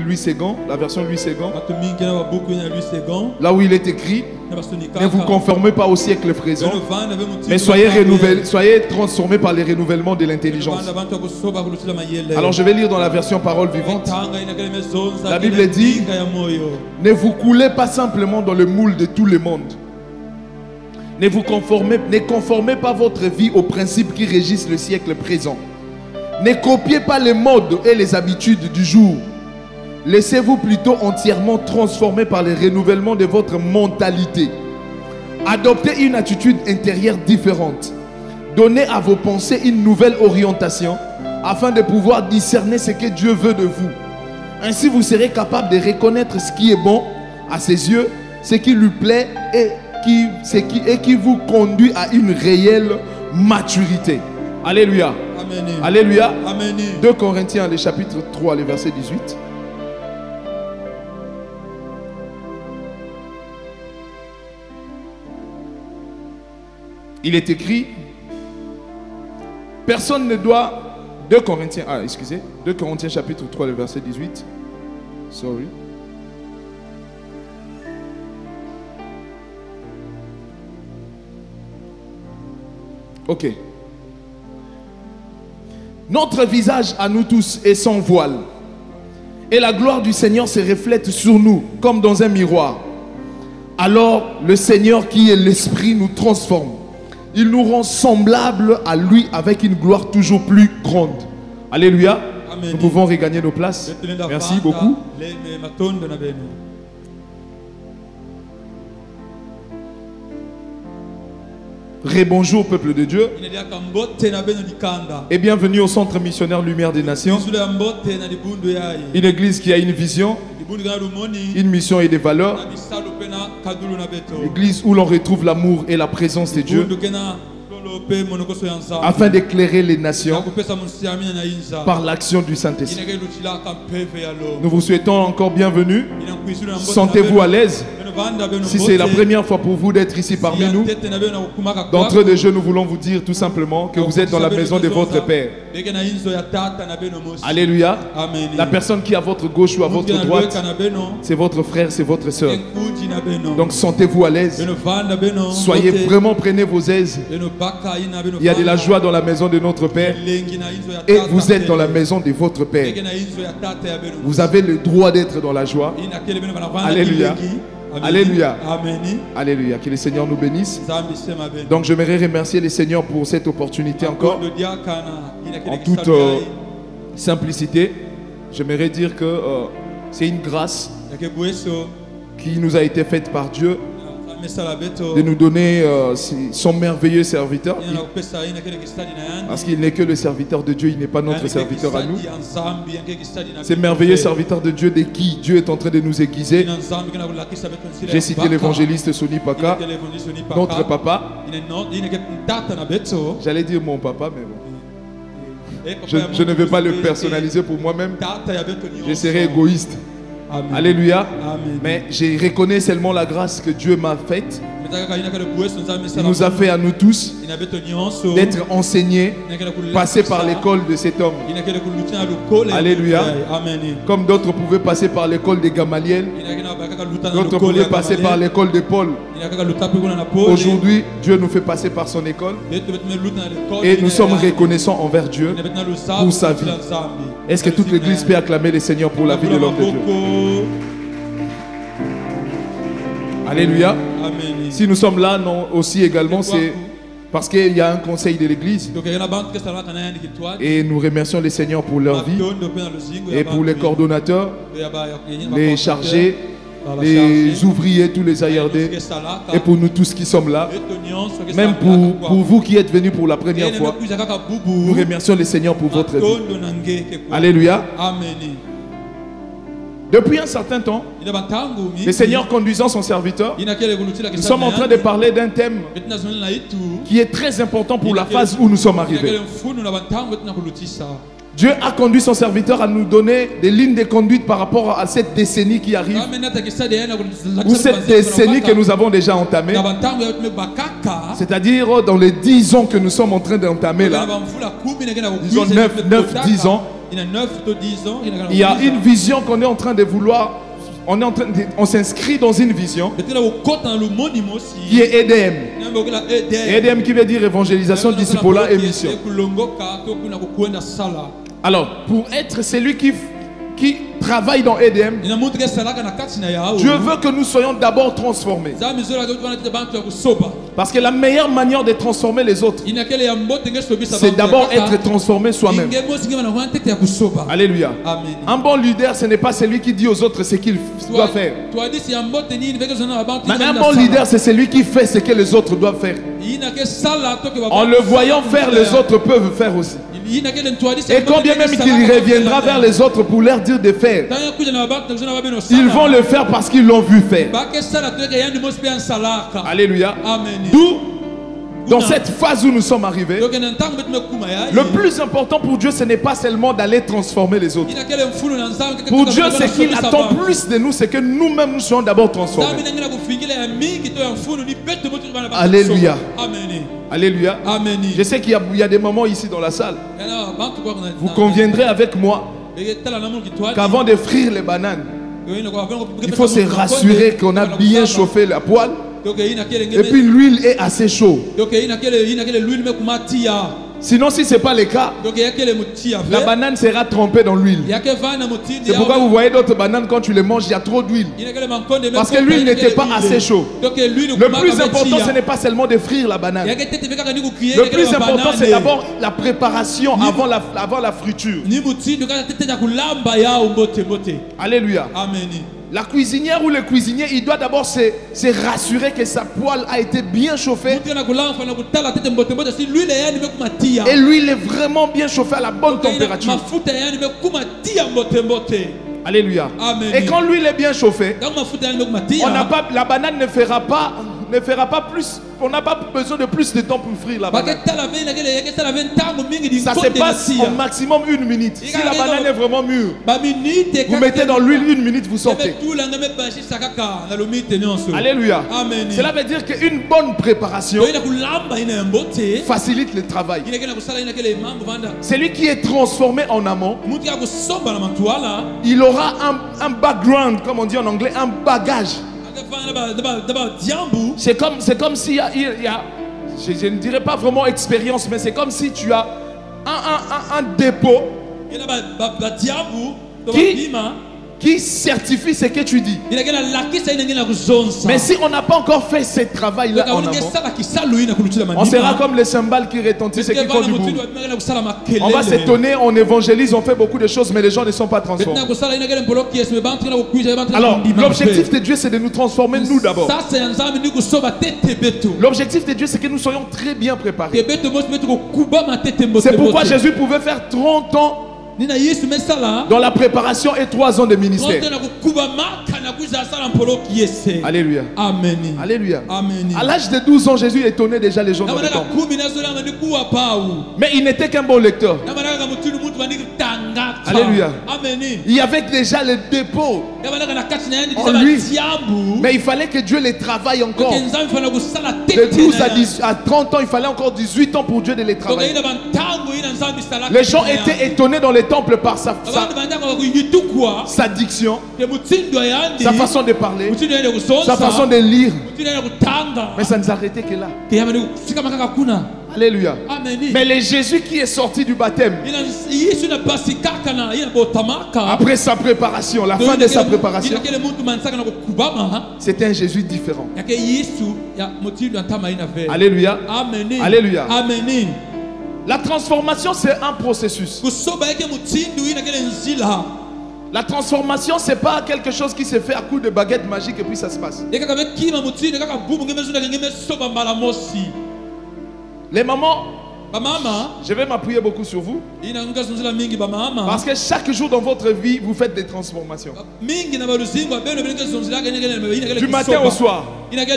Louis Ségan, la version Louis Ségan, là où il est écrit: ne vous conformez pas au siècle présent, mais soyez transformés par les renouvellements de l'intelligence. Alors je vais lire dans la version Parole vivante. La Bible dit: ne vous coulez pas simplement dans le moule de tout le monde. Ne conformez pas votre vie aux principes qui régissent le siècle présent. Ne copiez pas les modes et les habitudes du jour. Laissez-vous plutôt entièrement transformer par le renouvellement de votre mentalité. Adoptez une attitude intérieure différente. Donnez à vos pensées une nouvelle orientation afin de pouvoir discerner ce que Dieu veut de vous. Ainsi, vous serez capable de reconnaître ce qui est bon à ses yeux, ce qui lui plaît et qui vous conduit à une réelle maturité. Alléluia. Amen. Alléluia. Amen. 2 Corinthiens, le chapitre 3, le verset 18. Il est écrit: personne ne doit... 2 Corinthiens chapitre 3, le verset 18. Sorry. Ok. Notre visage à nous tous est sans voile, et la gloire du Seigneur se reflète sur nous comme dans un miroir. Alors le Seigneur qui est l'Esprit nous transforme. Il nous rend semblables à lui avec une gloire toujours plus grande. Alléluia. Amen. Nous pouvons regagner nos places. Merci beaucoup. Rebonjour peuple de Dieu et bienvenue au Centre Missionnaire Lumière des Nations, une église qui a une vision, une mission et des valeurs, l'église où l'on retrouve l'amour et la présence de Dieu afin d'éclairer les nations par l'action du Saint-Esprit. Nous vous souhaitons encore bienvenue. Sentez-vous à l'aise. Si c'est la première fois pour vous d'être ici parmi nous, d'entrée de jeu, nous voulons vous dire tout simplement que vous êtes dans la maison de votre Père. Alléluia. La personne qui est à votre gauche ou à votre droite, c'est votre frère, c'est votre soeur. Donc sentez-vous à l'aise. Soyez vraiment, prenez vos aises. Il y a de la joie dans la maison de notre Père. Et vous êtes dans la maison de votre Père. Vous avez le droit d'être dans la joie. Alléluia. Alléluia. Alléluia. Que le Seigneur nous bénisse. Donc j'aimerais remercier le Seigneur pour cette opportunité encore. En toute simplicité, j'aimerais dire que c'est une grâce qui nous a été faite par Dieu de nous donner son merveilleux serviteur, parce qu'il n'est que le serviteur de Dieu, il n'est pas notre serviteur à nous. C'est merveilleux serviteur de Dieu de qui Dieu est en train de nous aiguiser. J'ai cité l'évangéliste Sonny Paka, notre papa. J'allais dire mon papa, mais bon. Je ne vais pas le personnaliser pour moi-même. Je serai égoïste. Amen. Alléluia. Amen. Mais je reconnais seulement la grâce que Dieu m'a faite. Il nous a fait à nous tous d'être enseignés, passer par l'école de cet homme. Alléluia. Comme d'autres pouvaient passer par l'école de Gamaliel, d'autres pouvaient passer par l'école de Paul. Aujourd'hui, Dieu nous fait passer par son école et nous sommes reconnaissants envers Dieu pour sa vie. Est-ce que toute l'église peut acclamer le Seigneur pour la vie de l'homme de Dieu? Alléluia. Amen. Si nous sommes là non, aussi également, c'est parce qu'il y a un conseil de l'église. Et nous remercions les Seigneurs pour leur vie et pour les coordonnateurs, les chargés, les ouvriers, tous les ARD, et pour nous tous qui sommes là, même pour vous qui êtes venus pour la première fois, nous remercions les Seigneurs pour votre vie. Alléluia. Depuis un certain temps, le Seigneur conduisant son serviteur, nous sommes en train de parler d'un thème qui est très important pour la phase où nous sommes arrivés. Dieu a conduit son serviteur à nous donner des lignes de conduite par rapport à cette décennie qui arrive, ou cette décennie que nous avons déjà entamée, c'est-à-dire dans les 10 ans que nous sommes en train d'entamer là, disons 9-10 ans. il y a une vision qu'on est en train de vouloir. On s'inscrit dans une vision qui est EDM. EDM qui veut dire évangélisation, discipulat et mission. Alors, pour être celui qui travaille dans EDM, Dieu veut que nous soyons d'abord transformés. Parce que la meilleure manière de transformer les autres, c'est d'abord être transformé soi-même. Alléluia. Un bon leader, ce n'est pas celui qui dit aux autres ce qu'il doit faire. Mais un bon leader, c'est celui qui fait ce que les autres doivent faire. En le voyant faire, les autres peuvent faire aussi. Et quand bien même qu'il reviendra vers les autres pour leur dire de faire, ils vont le faire parce qu'ils l'ont vu faire. Alléluia. D'où, dans cette phase où nous sommes arrivés, le plus important pour Dieu, ce n'est pas seulement d'aller transformer les autres. Pour Dieu, ce qu'il attend plus de nous, c'est que nous-mêmes nous soyons d'abord transformés. Alléluia. Alléluia. Je sais qu'il y a des moments ici dans la salle. Vous conviendrez avec moi qu'avant de frire les bananes, il faut se rassurer qu'on a bien chauffé la poêle. Et puis l'huile est assez chaude. Sinon, si ce n'est pas le cas, la banane sera trempée dans l'huile. C'est pourquoi vous voyez d'autres bananes, quand tu les manges, il y a trop d'huile. Parce que l'huile n'était pas assez chaude. Le plus important, ce n'est pas seulement de frire la banane. Le plus important, c'est d'abord la préparation avant la friture. Alléluia. Amen. La cuisinière ou le cuisinier, il doit d'abord se rassurer que sa poêle a été bien chauffée. Et l'huile est vraiment bien chauffée à la bonne température. Alléluia. Amen. Et quand l'huile est bien chauffée, la banane ne fera pas plus. On n'a pas besoin de plus de temps pour frire la banane. Ça se passe au maximum 1 minute. Si la banane est vraiment mûre, vous mettez dans l'huile 1 minute, vous sortez. Alléluia. Amen. Cela veut dire qu'une bonne préparation facilite le travail. Celui qui est transformé en amont, il aura un background, comme on dit en anglais, un bagage. C'est comme s'il y a je ne dirais pas vraiment expérience, mais c'est comme si tu as un dépôt qui certifie ce que tu dis. Mais si on n'a pas encore fait ce travail-là en amont, on sera comme les cymbales qui retentissent et qui font du bruit. On va s'étonner, on évangélise, on fait beaucoup de choses, mais les gens ne sont pas transformés. Alors, l'objectif de Dieu, c'est de nous transformer nous d'abord. L'objectif de Dieu, c'est que nous soyons très bien préparés. C'est pourquoi Jésus pouvait faire 30 ans dans la préparation et 3 ans de ministère. Alléluia. Amen. Alléluia. Amen. À l'âge de 12 ans, Jésus étonnait déjà les gens dans le temple. Mais il n'était qu'un bon lecteur. Alléluia. Amen. Il y avait déjà le dépôt en lui. Mais il fallait que Dieu les travaille encore. De 12 à 30 ans, il fallait encore 18 ans pour Dieu de les travailler. Les gens étaient étonnés dans les temple par sa diction, sa façon de parler, sa façon de lire. Mais ça ne s'arrêtait que là. Alléluia. Mais le Jésus qui est sorti du baptême, après sa préparation, la fin de sa préparation, c'était un Jésus différent. Alléluia. Alléluia. La transformation, c'est un processus. La transformation, ce n'est pas quelque chose qui se fait à coup de baguette magique et puis ça se passe. Les mamans, je vais m'appuyer beaucoup sur vous. Parce que chaque jour dans votre vie, vous faites des transformations. Du matin au soir.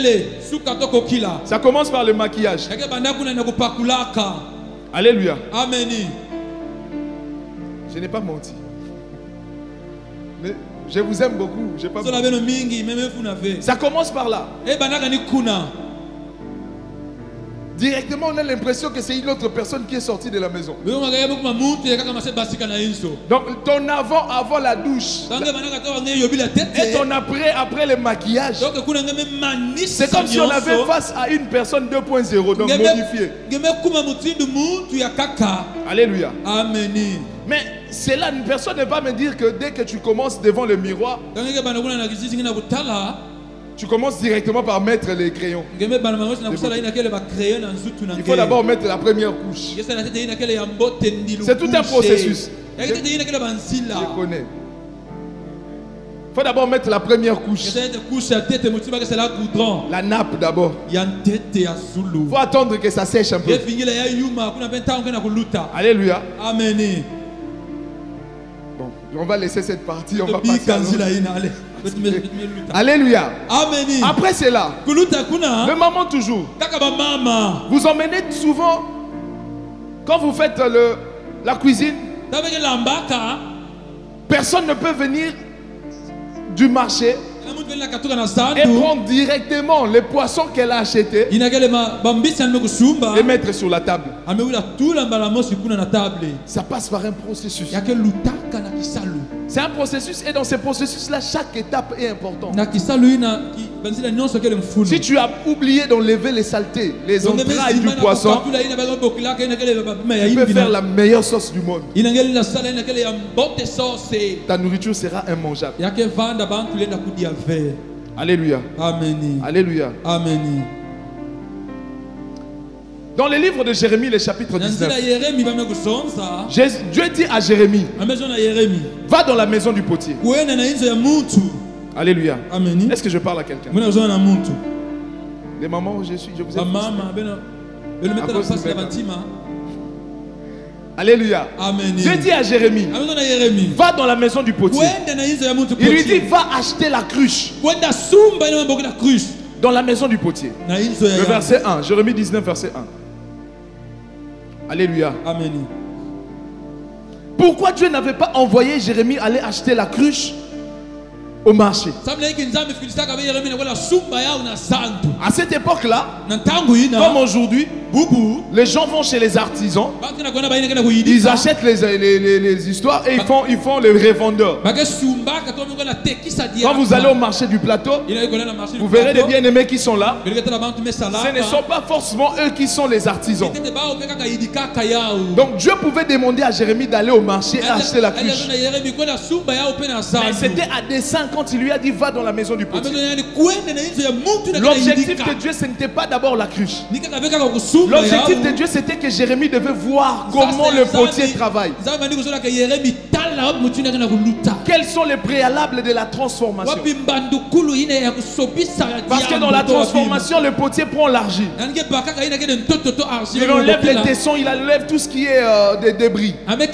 Ça commence par le maquillage. Alléluia. Amen. Je n'ai pas menti. Mais je vous aime beaucoup. Pas ça commence par là. directement on a l'impression que c'est une autre personne qui est sortie de la maison. Donc ton avant la douche et ton après le maquillage, c'est comme si on avait face à une personne 2.0, donc modifiée. Alléluia. Amen. Mais cela, une personne ne va me dire que dès que tu commences devant le miroir, tu commences directement par mettre les crayons. Il faut d'abord mettre la première couche. C'est tout un processus. Je connais. Il faut d'abord mettre la première couche. La nappe d'abord. Il faut attendre que ça sèche un peu. Alléluia. Amen. Bon, on va laisser cette partie. On va passer à Alléluia. Amen. Après cela, le maman toujours. Vous emmenez souvent, quand vous faites la cuisine, personne ne peut venir du marché et prendre directement les poissons qu'elle a achetés et mettre sur la table. Ça passe par un processus. C'est un processus et dans ce processus-là, chaque étape est importante. Si tu as oublié d'enlever les saletés, les entrailles du poisson, tu peux faire la meilleure sauce du monde. Ta nourriture sera immangeable. Alléluia. Amen. Alléluia. Amen. Dans le livre de Jérémie, le chapitre 19, Dieu dit à Jérémie, va dans la maison du potier. Alléluia. Amen. Est-ce que je parle à quelqu'un? Les mamans où je suis, je vous ai Alléluia. Amen. Dieu dit à Jérémie, va dans la maison du potier. Il lui dit, va acheter la cruche dans la maison du potier. Le verset 1, Jérémie 19, verset 1. Alléluia. Amen. Pourquoi Dieu n'avait pas envoyé Jérémie aller acheter la cruche au marché? À cette époque-là, comme aujourd'hui, les gens vont chez les artisans, ils achètent les histoires et ils font les revendeurs. Quand vous allez au marché du plateau, vous verrez des bien-aimés qui sont là. Ce ne sont pas forcément eux qui sont les artisans. Donc Dieu pouvait demander à Jérémie d'aller au marché et acheter la cruche. Mais c'était à dessein quand il lui a dit va dans la maison du potier. L'objectif de Dieu, ce n'était pas d'abord la cruche. L'objectif de Dieu, c'était que Jérémie devait voir comment le potier travaille. Quels sont les préalables de la transformation? Parce que dans la transformation, le potier prend l'argile. Il enlève les tessons, il enlève tout ce qui est des débris.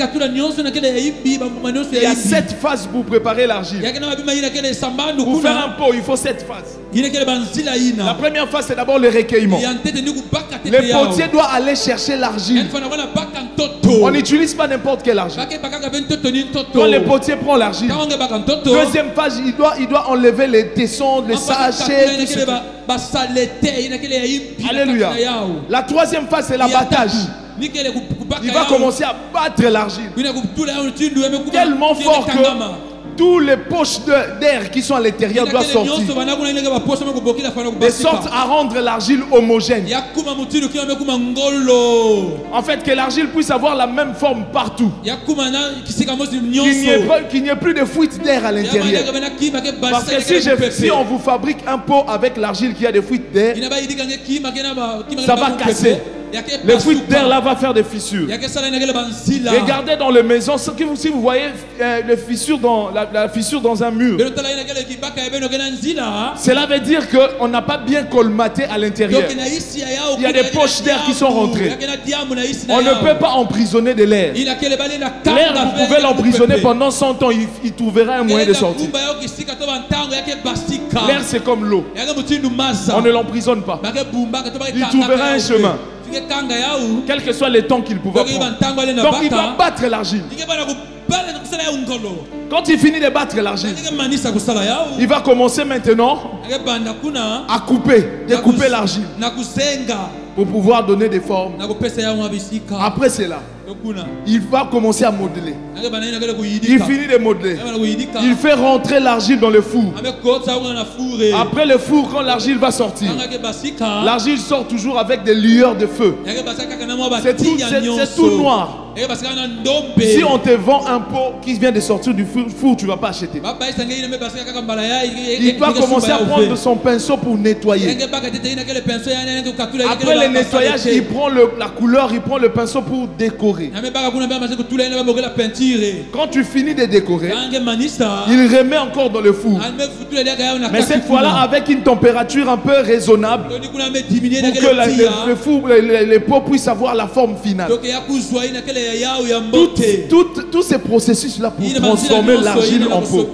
Il y a 7 phases pour préparer l'argile. Pour faire un pot, il faut 7 phases. La première phase, c'est d'abord le recueillement. Le potier doit aller chercher l'argile. On n'utilise pas n'importe quelle argile. Quand le potier prend l'argile, deuxième phase, il doit enlever les tessons, les sachets. Alléluia. La troisième phase, c'est l'abattage. Il va commencer à battre l'argile tellement fort que tous les poches d'air qui sont à l'intérieur doivent sortir, de sorte à rendre l'argile homogène. En fait, que l'argile puisse avoir la même forme partout, qu'il n'y ait plus de fuite d'air à l'intérieur. Parce que si on vous fabrique un pot avec l'argile qui a des fuites d'air, ça va casser. Les fuites d'air là va faire des fissures. Regardez dans les maisons, si vous voyez les fissures la fissure dans un mur, cela veut dire qu'on n'a pas bien colmaté à l'intérieur. Il y a des poches d'air qui sont rentrées. On ne peut pas emprisonner de l'air. L'air, vous pouvez l'emprisonner pendant 100 ans, il trouvera un moyen de sortir. L'air, c'est comme l'eau. On ne l'emprisonne pas. Il trouvera un chemin, quel que soit les temps qu'il pouvait prendre. Donc il va battre l'argile. Quand il finit de battre l'argile, il va commencer maintenant à découper l'argile. pour pouvoir donner des formes. Après cela, il va commencer à modeler. Il finit de modeler. Il fait rentrer l'argile dans le four. Après le four, quand l'argile va sortir, l'argile sort toujours avec des lueurs de feu. C'est tout noir. Si on te vend un pot qui vient de sortir du four, tu ne vas pas acheter. Il va commencer à prendre son pinceau pour nettoyer. Après le nettoyage, il prend la couleur, il prend le pinceau pour décorer. Quand tu finis de décorer, il remet encore dans le four. Mais cette fois-là, avec une température un peu raisonnable, pour que le four, les pots puissent avoir la forme finale. Tous ces processus-là pour transformer l'argile en pot.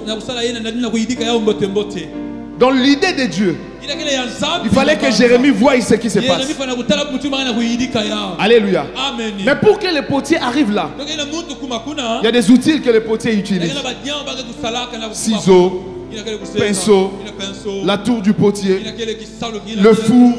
Dans l'idée de Dieu, il fallait que Jérémie voie ce qui se passe. Alléluia. Mais pour que le potier arrive là, il y a des outils que le potier utilise. Ciseaux, pinceau, la tour du potier, le four,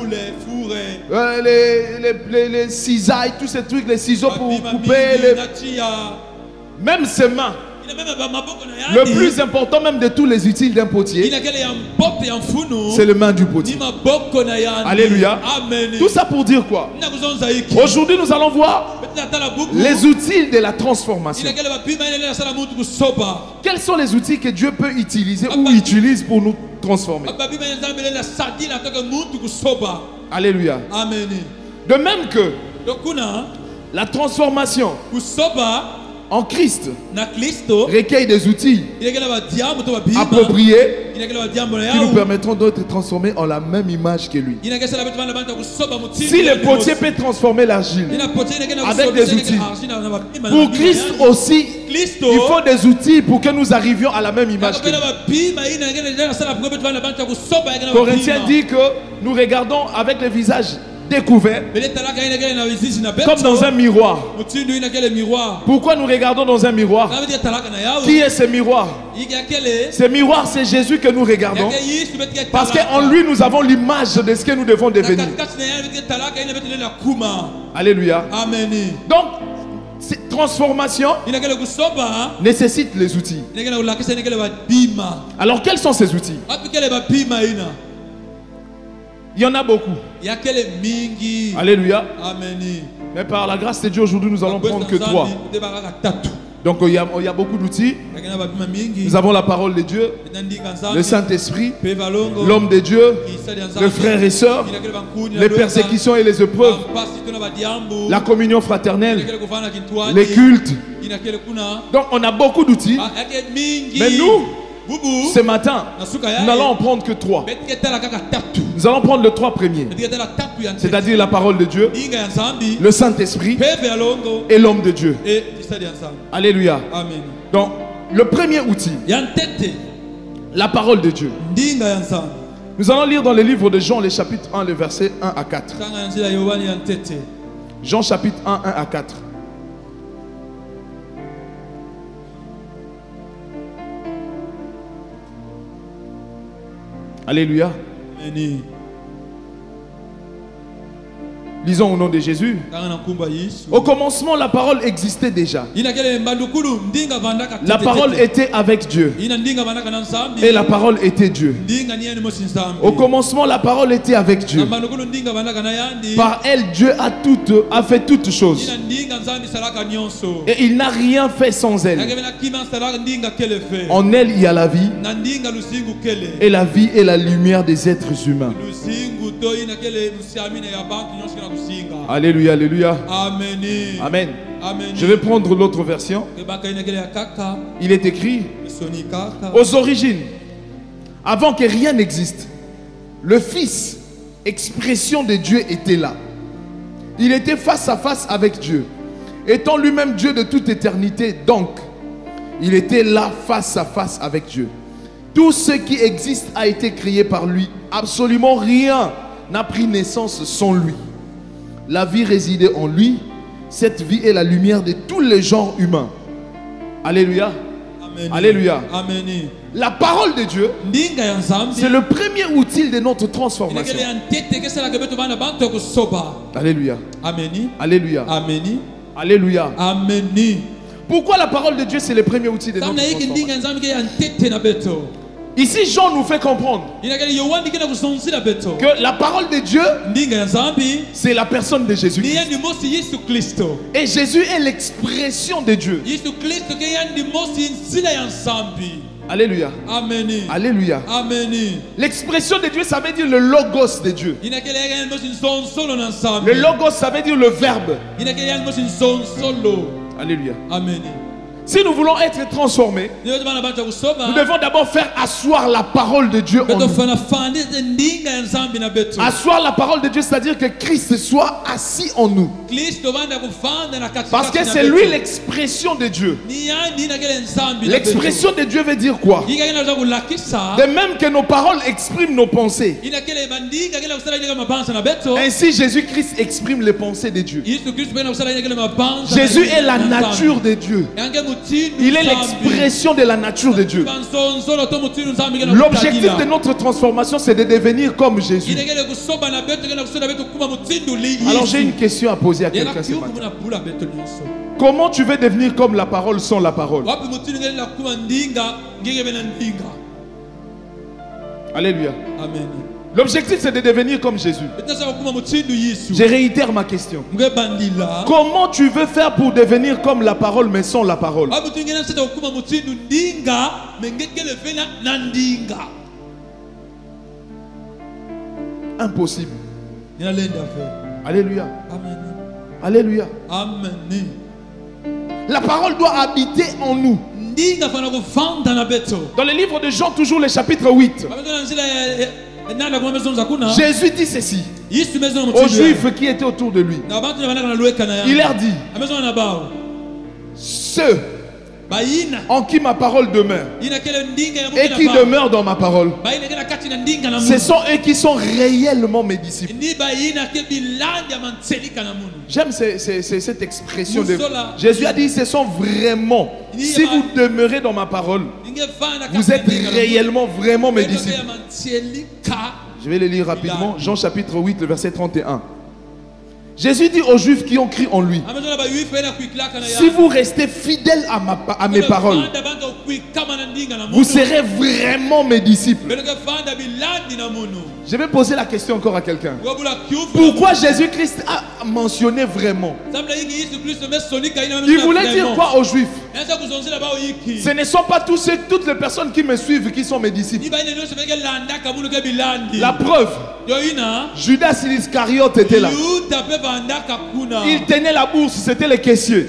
les cisailles, tous ces trucs, les ciseaux pour couper, même ses mains. Le plus important même de tous les outils d'un potier, c'est le main du potier. Alléluia. Tout ça pour dire quoi? Aujourd'hui nous allons voir les outils de la transformation. Quels sont les outils que Dieu peut utiliser ou utilise pour nous transformer? Alléluia. De même que la transformation en Christ recueille des outils appropriés qui nous permettront d'être transformés en la même image que lui. Si le potier peut transformer l'argile avec des outils, pour Christ aussi, il faut des outils pour que nous arrivions à la même image que lui. Corinthiens dit que nous regardons avec le visage découvert comme dans un miroir. Pourquoi nous regardons dans un miroir? Qui est ce miroir? Ce miroir, c'est Jésus que nous regardons, parce qu'en lui nous avons l'image de ce que nous devons devenir. Alléluia. Donc cette transformation nécessite les outils. Alors quels sont ces outils? Il y en a beaucoup. Alléluia. Mais par la grâce de Dieu, aujourd'hui, nous allons prendre que 3. Donc il y a beaucoup d'outils. Nous avons la parole de Dieu, le Saint-Esprit, l'homme de Dieu, les frères et sœurs, les persécutions et les épreuves, la communion fraternelle, les cultes. Donc on a beaucoup d'outils. Mais nous, ce matin, nous n'allons en prendre que 3. Nous allons prendre les 3 premiers. C'est-à-dire la parole de Dieu, le Saint-Esprit et l'homme de Dieu. Alléluia. Donc, le premier outil, la parole de Dieu. Nous allons lire dans le livre de Jean, le chapitre 1, le verset 1 à 4. Jean chapitre 1, 1 à 4. Alléluia. Lisons au nom de Jésus. Au commencement, la parole existait déjà. La parole était avec Dieu. Et la parole était Dieu. Au commencement, la parole était avec Dieu. Par elle, Dieu a fait toutes choses. Et il n'a rien fait sans elle. En elle, il y a la vie. Et la vie est la lumière des êtres humains. Alléluia, alléluia. Amen. Amen. Je vais prendre l'autre version. Il est écrit: aux origines, avant que rien n'existe, le Fils, expression de Dieu, était là. Il était face à face avec Dieu. Étant lui-même Dieu de toute éternité, donc, il était là face à face avec Dieu. Tout ce qui existe a été créé par lui. Absolument rien n'a pris naissance sans lui. La vie résidait en lui. Cette vie est la lumière de tous les genres humains. Alléluia. Alléluia. La parole de Dieu, c'est le premier outil de notre transformation. Alléluia. Alléluia. Alléluia. Pourquoi la parole de Dieu, c'est le premier outil de notre transformation? Ici, Jean nous fait comprendre que la parole de Dieu, c'est la personne de Jésus. Et Jésus est l'expression de Dieu. Alléluia. Alléluia. L'expression de Dieu, ça veut dire le logos de Dieu. Le logos, ça veut dire le verbe. Alléluia. Si nous voulons être transformés, nous devons d'abord faire asseoir la parole de Dieu en nous. Asseoir la parole de Dieu, c'est-à-dire que Christ soit assis en nous. Parce que c'est lui l'expression de Dieu. L'expression de Dieu veut dire quoi? De même que nos paroles expriment nos pensées, ainsi Jésus-Christ exprime les pensées de Dieu. Jésus est la nature de Dieu. Il est l'expression de la nature de Dieu. L'objectif de notre transformation, c'est de devenir comme Jésus. Alors j'ai une question à poser à quelqu'un ce matin. Comment tu veux devenir comme la parole sans la parole? Alléluia. Amen. L'objectif, c'est de devenir comme Jésus. Je réitère ma question. Comment tu veux faire pour devenir comme la parole mais sans la parole? Impossible. Alléluia. Alléluia. La parole doit habiter en nous. Dans le livre de Jean, toujours le chapitre 8. Jésus dit ceci aux Juifs qui étaient autour de lui. Il leur dit: ceux en qui ma parole demeure et qui demeurent dans ma parole, ce sont eux qui sont réellement mes disciples. J'aime cette expression de Jésus a dit: ce sont vraiment, si vous demeurez dans ma parole, vous êtes réellement, vraiment mes disciples. Je vais le lire rapidement. Jean chapitre 8, le verset 31. Jésus dit aux Juifs qui ont cru en lui: si vous restez fidèles à mes paroles, vous serez vraiment mes disciples. Je vais poser la question encore à quelqu'un. Pourquoi Jésus-Christ a mentionné vraiment? Il voulait dire quoi aux Juifs? Ce ne sont pas toutes les personnes qui me suivent qui sont mes disciples. La preuve, Judas Iscariote était là. Il tenait la bourse, c'était le caissier.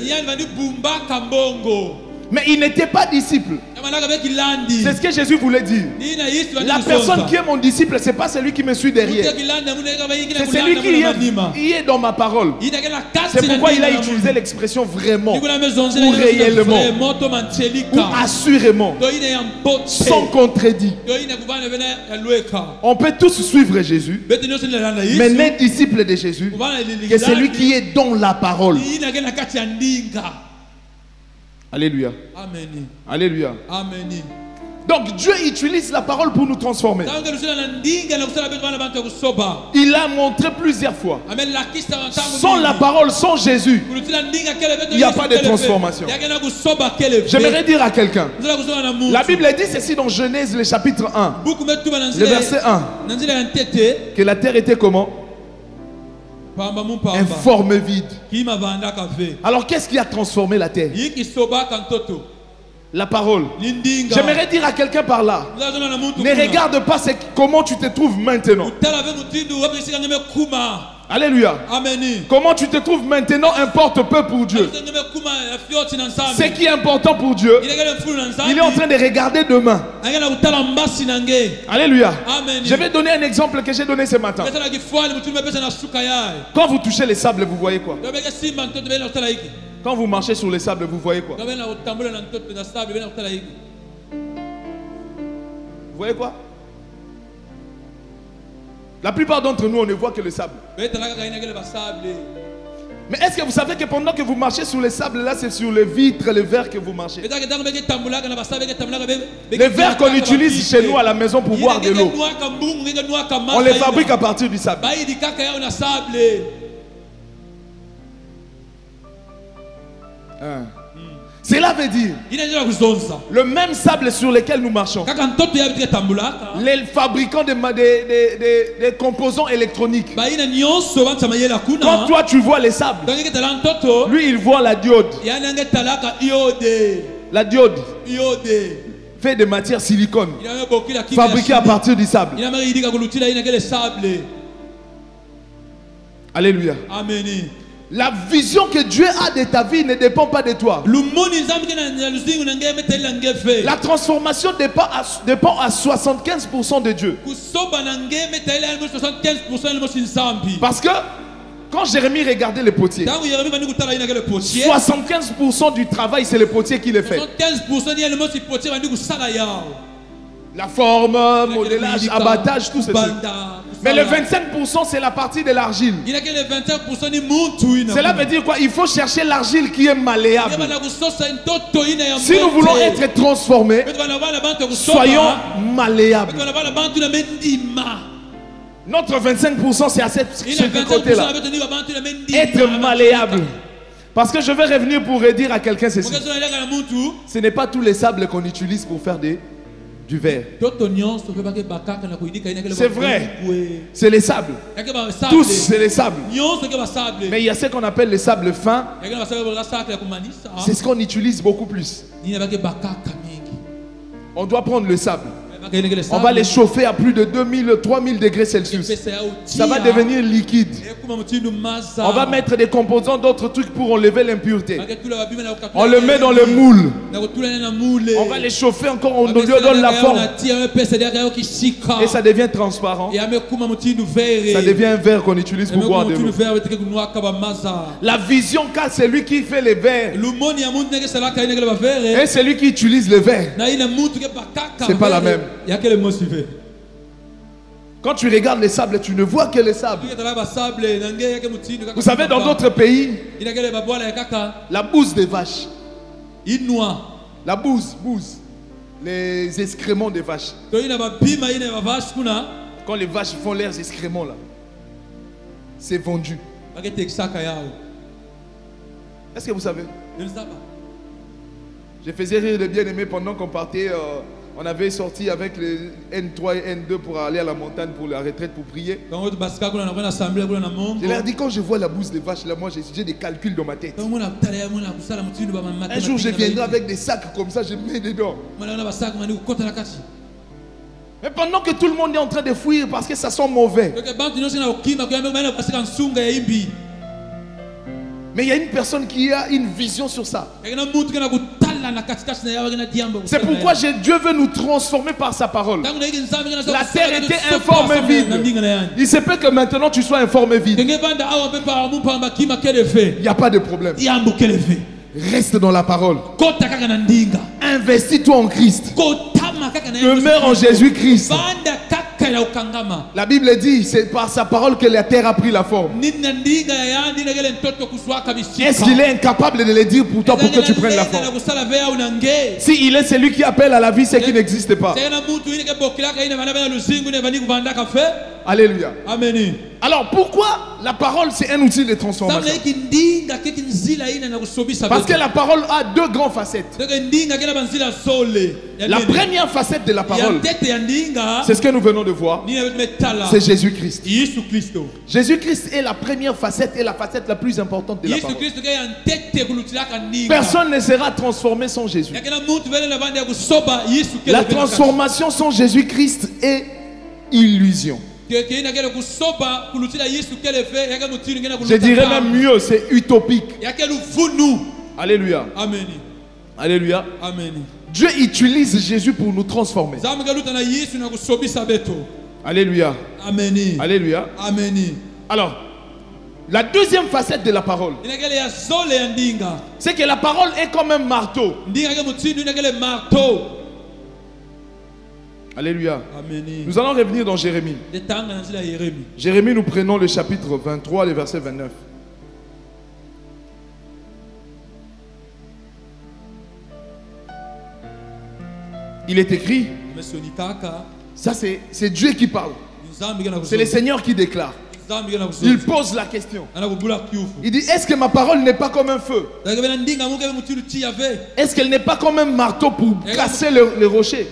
Mais il n'était pas disciple. C'est ce que Jésus voulait dire. La personne qui est mon disciple, ce n'est pas celui qui me suit derrière. C'est celui qui est dans ma parole. C'est pourquoi il a utilisé l'expression vraiment, ou réellement, ou assurément, sans contredit. On peut tous suivre Jésus, mais n'est disciple de Jésus que celui qui est dans la parole. Alléluia. Amen. Alléluia. Amen. Donc Dieu utilise la parole pour nous transformer. Il a montré plusieurs fois. Sans la parole, sans Jésus, il n'y a pas de transformation. J'aimerais dire à quelqu'un, la Bible dit ceci dans Genèse, le chapitre 1, le verset 1, que la terre était comment? Informe vide. Alors qu'est-ce qui a transformé la terre? La parole. J'aimerais dire à quelqu'un par là, ne regarde pas comment tu te trouves maintenant. Alléluia. Amen. Comment tu te trouves maintenant importe peu pour Dieu. Ce qui est important pour Dieu, il est en train de regarder demain. Alléluia. Amen. Je vais donner un exemple que j'ai donné ce matin. Quand vous touchez les sables, vous voyez quoi? Quand vous marchez sur les sables, vous voyez quoi? Vous voyez quoi? La plupart d'entre nous, on ne voit que le sable. Mais est-ce que vous savez que pendant que vous marchez sur les sables, là, c'est sur les vitres, les verres que vous marchez? Les verres qu'on utilise chez nous à la maison pour boire de l'eau, on les fabrique à partir du sable. Cela veut dire le même sable sur lequel nous marchons, les fabricants des composants électroniques. Quand toi tu vois les sables, lui il voit la diode. La diode fait de matière silicone fabriquée à partir du sable. Alléluia. Amen. La vision que Dieu a de ta vie ne dépend pas de toi. La transformation dépend à 75% de Dieu. Parce que quand Jérémie regardait le potier, 75% du travail c'est le potier qui le fait. La forme, modélage, abattage, tout ceci. Mais le 25% c'est la partie de l'argile. Cela veut dire quoi? Il faut chercher l'argile qui est malléable. Si nous voulons être transformés, soyons malléables. Notre 25% c'est à ce côté-là. Être malléable. Parce que je vais revenir pour redire à quelqu'un ceci. Ce n'est pas tous les sables qu'on utilise pour faire du verre. C'est vrai. C'est les sables. Tous c'est les sables. Mais il y a ce qu'on appelle les sables fins. C'est ce qu'on utilise beaucoup plus. On doit prendre le sable. On va les chauffer à plus de 2000, 3000 degrés Celsius. Ça va devenir liquide. On va mettre des composants, d'autres trucs pour enlever l'impureté. On le met dans le moule. On va les chauffer encore, on lui donne la forme. Et ça devient transparent. Ça devient un verre qu'on utilise pour boire de l'eau. La vision qu'a celui qui fait les verres et celui qui utilise le verre, c'est pas la même. Quand tu regardes les sables, tu ne vois que les sables. Vous savez, dans d'autres pays, la bouse des vaches, la bouse, les excréments des vaches, quand les vaches font leurs excréments là, c'est vendu. Est-ce que vous savez? Je faisais rire les bien-aimés pendant qu'on partait. On avait sorti avec les N3 et N2 pour aller à la montagne pour la retraite pour prier. Je leur ai dit, quand je vois la bouse des vaches là, moi j'ai des calculs dans ma tête. Un jour je viendrai avec des sacs comme ça, je mets dedans. Mais pendant que tout le monde est en train de fuir parce que ça sent mauvais. Mais il y a une personne qui a une vision sur ça. C'est pourquoi Dieu veut nous transformer par sa parole. La terre était informe et vide. Il se peut que maintenant tu sois informe et vide. Il n'y a pas de problème. Reste dans la parole. Investis-toi en Christ. Demeure en Jésus-Christ. La Bible dit, c'est par sa parole que la terre a pris la forme. Est-ce qu'il est incapable de le dire pour toi pour que tu prennes la forme? Si il est celui qui appelle à la vie ce qui n'existe pas. Alléluia. Amen. Alors pourquoi la parole c'est un outil de transformation? Parce que la parole a deux grandes facettes. La première facette de la parole, c'est ce que nous venons de voir, c'est Jésus-Christ. Jésus-Christ est la première facette et la facette la plus importante de la parole. Personne ne sera transformé sans Jésus. La transformation sans Jésus-Christ est illusion. Je dirais même mieux, c'est utopique. Alléluia. Amen. Alléluia. Amen. Dieu utilise Jésus pour nous transformer. Alléluia. Amen. Alléluia. Amen. Alors, la deuxième facette de la parole, c'est que la parole est comme un marteau. Alléluia. Amen. Nous allons revenir dans Jérémie. Jérémie, nous prenons le chapitre 23, le verset 29. Il est écrit, ça c'est Dieu qui parle. C'est le Seigneur qui déclare. Il pose la question. Il dit, est-ce que ma parole n'est pas comme un feu? Est-ce qu'elle n'est pas comme un marteau pour casser les rochers?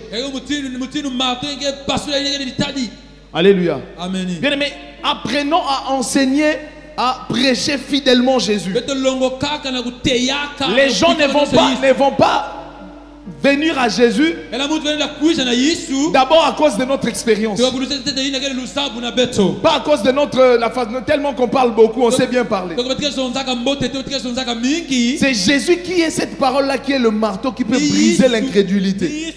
Alléluia. Bien aimé, apprenons à enseigner, à prêcher fidèlement Jésus. Les gens ne vont pas venir à Jésus d'abord à cause de notre expérience, pas à cause de tellement qu'on parle beaucoup, on sait bien parler. C'est Jésus qui est cette parole là, qui est le marteau qui peut briser l'incrédulité.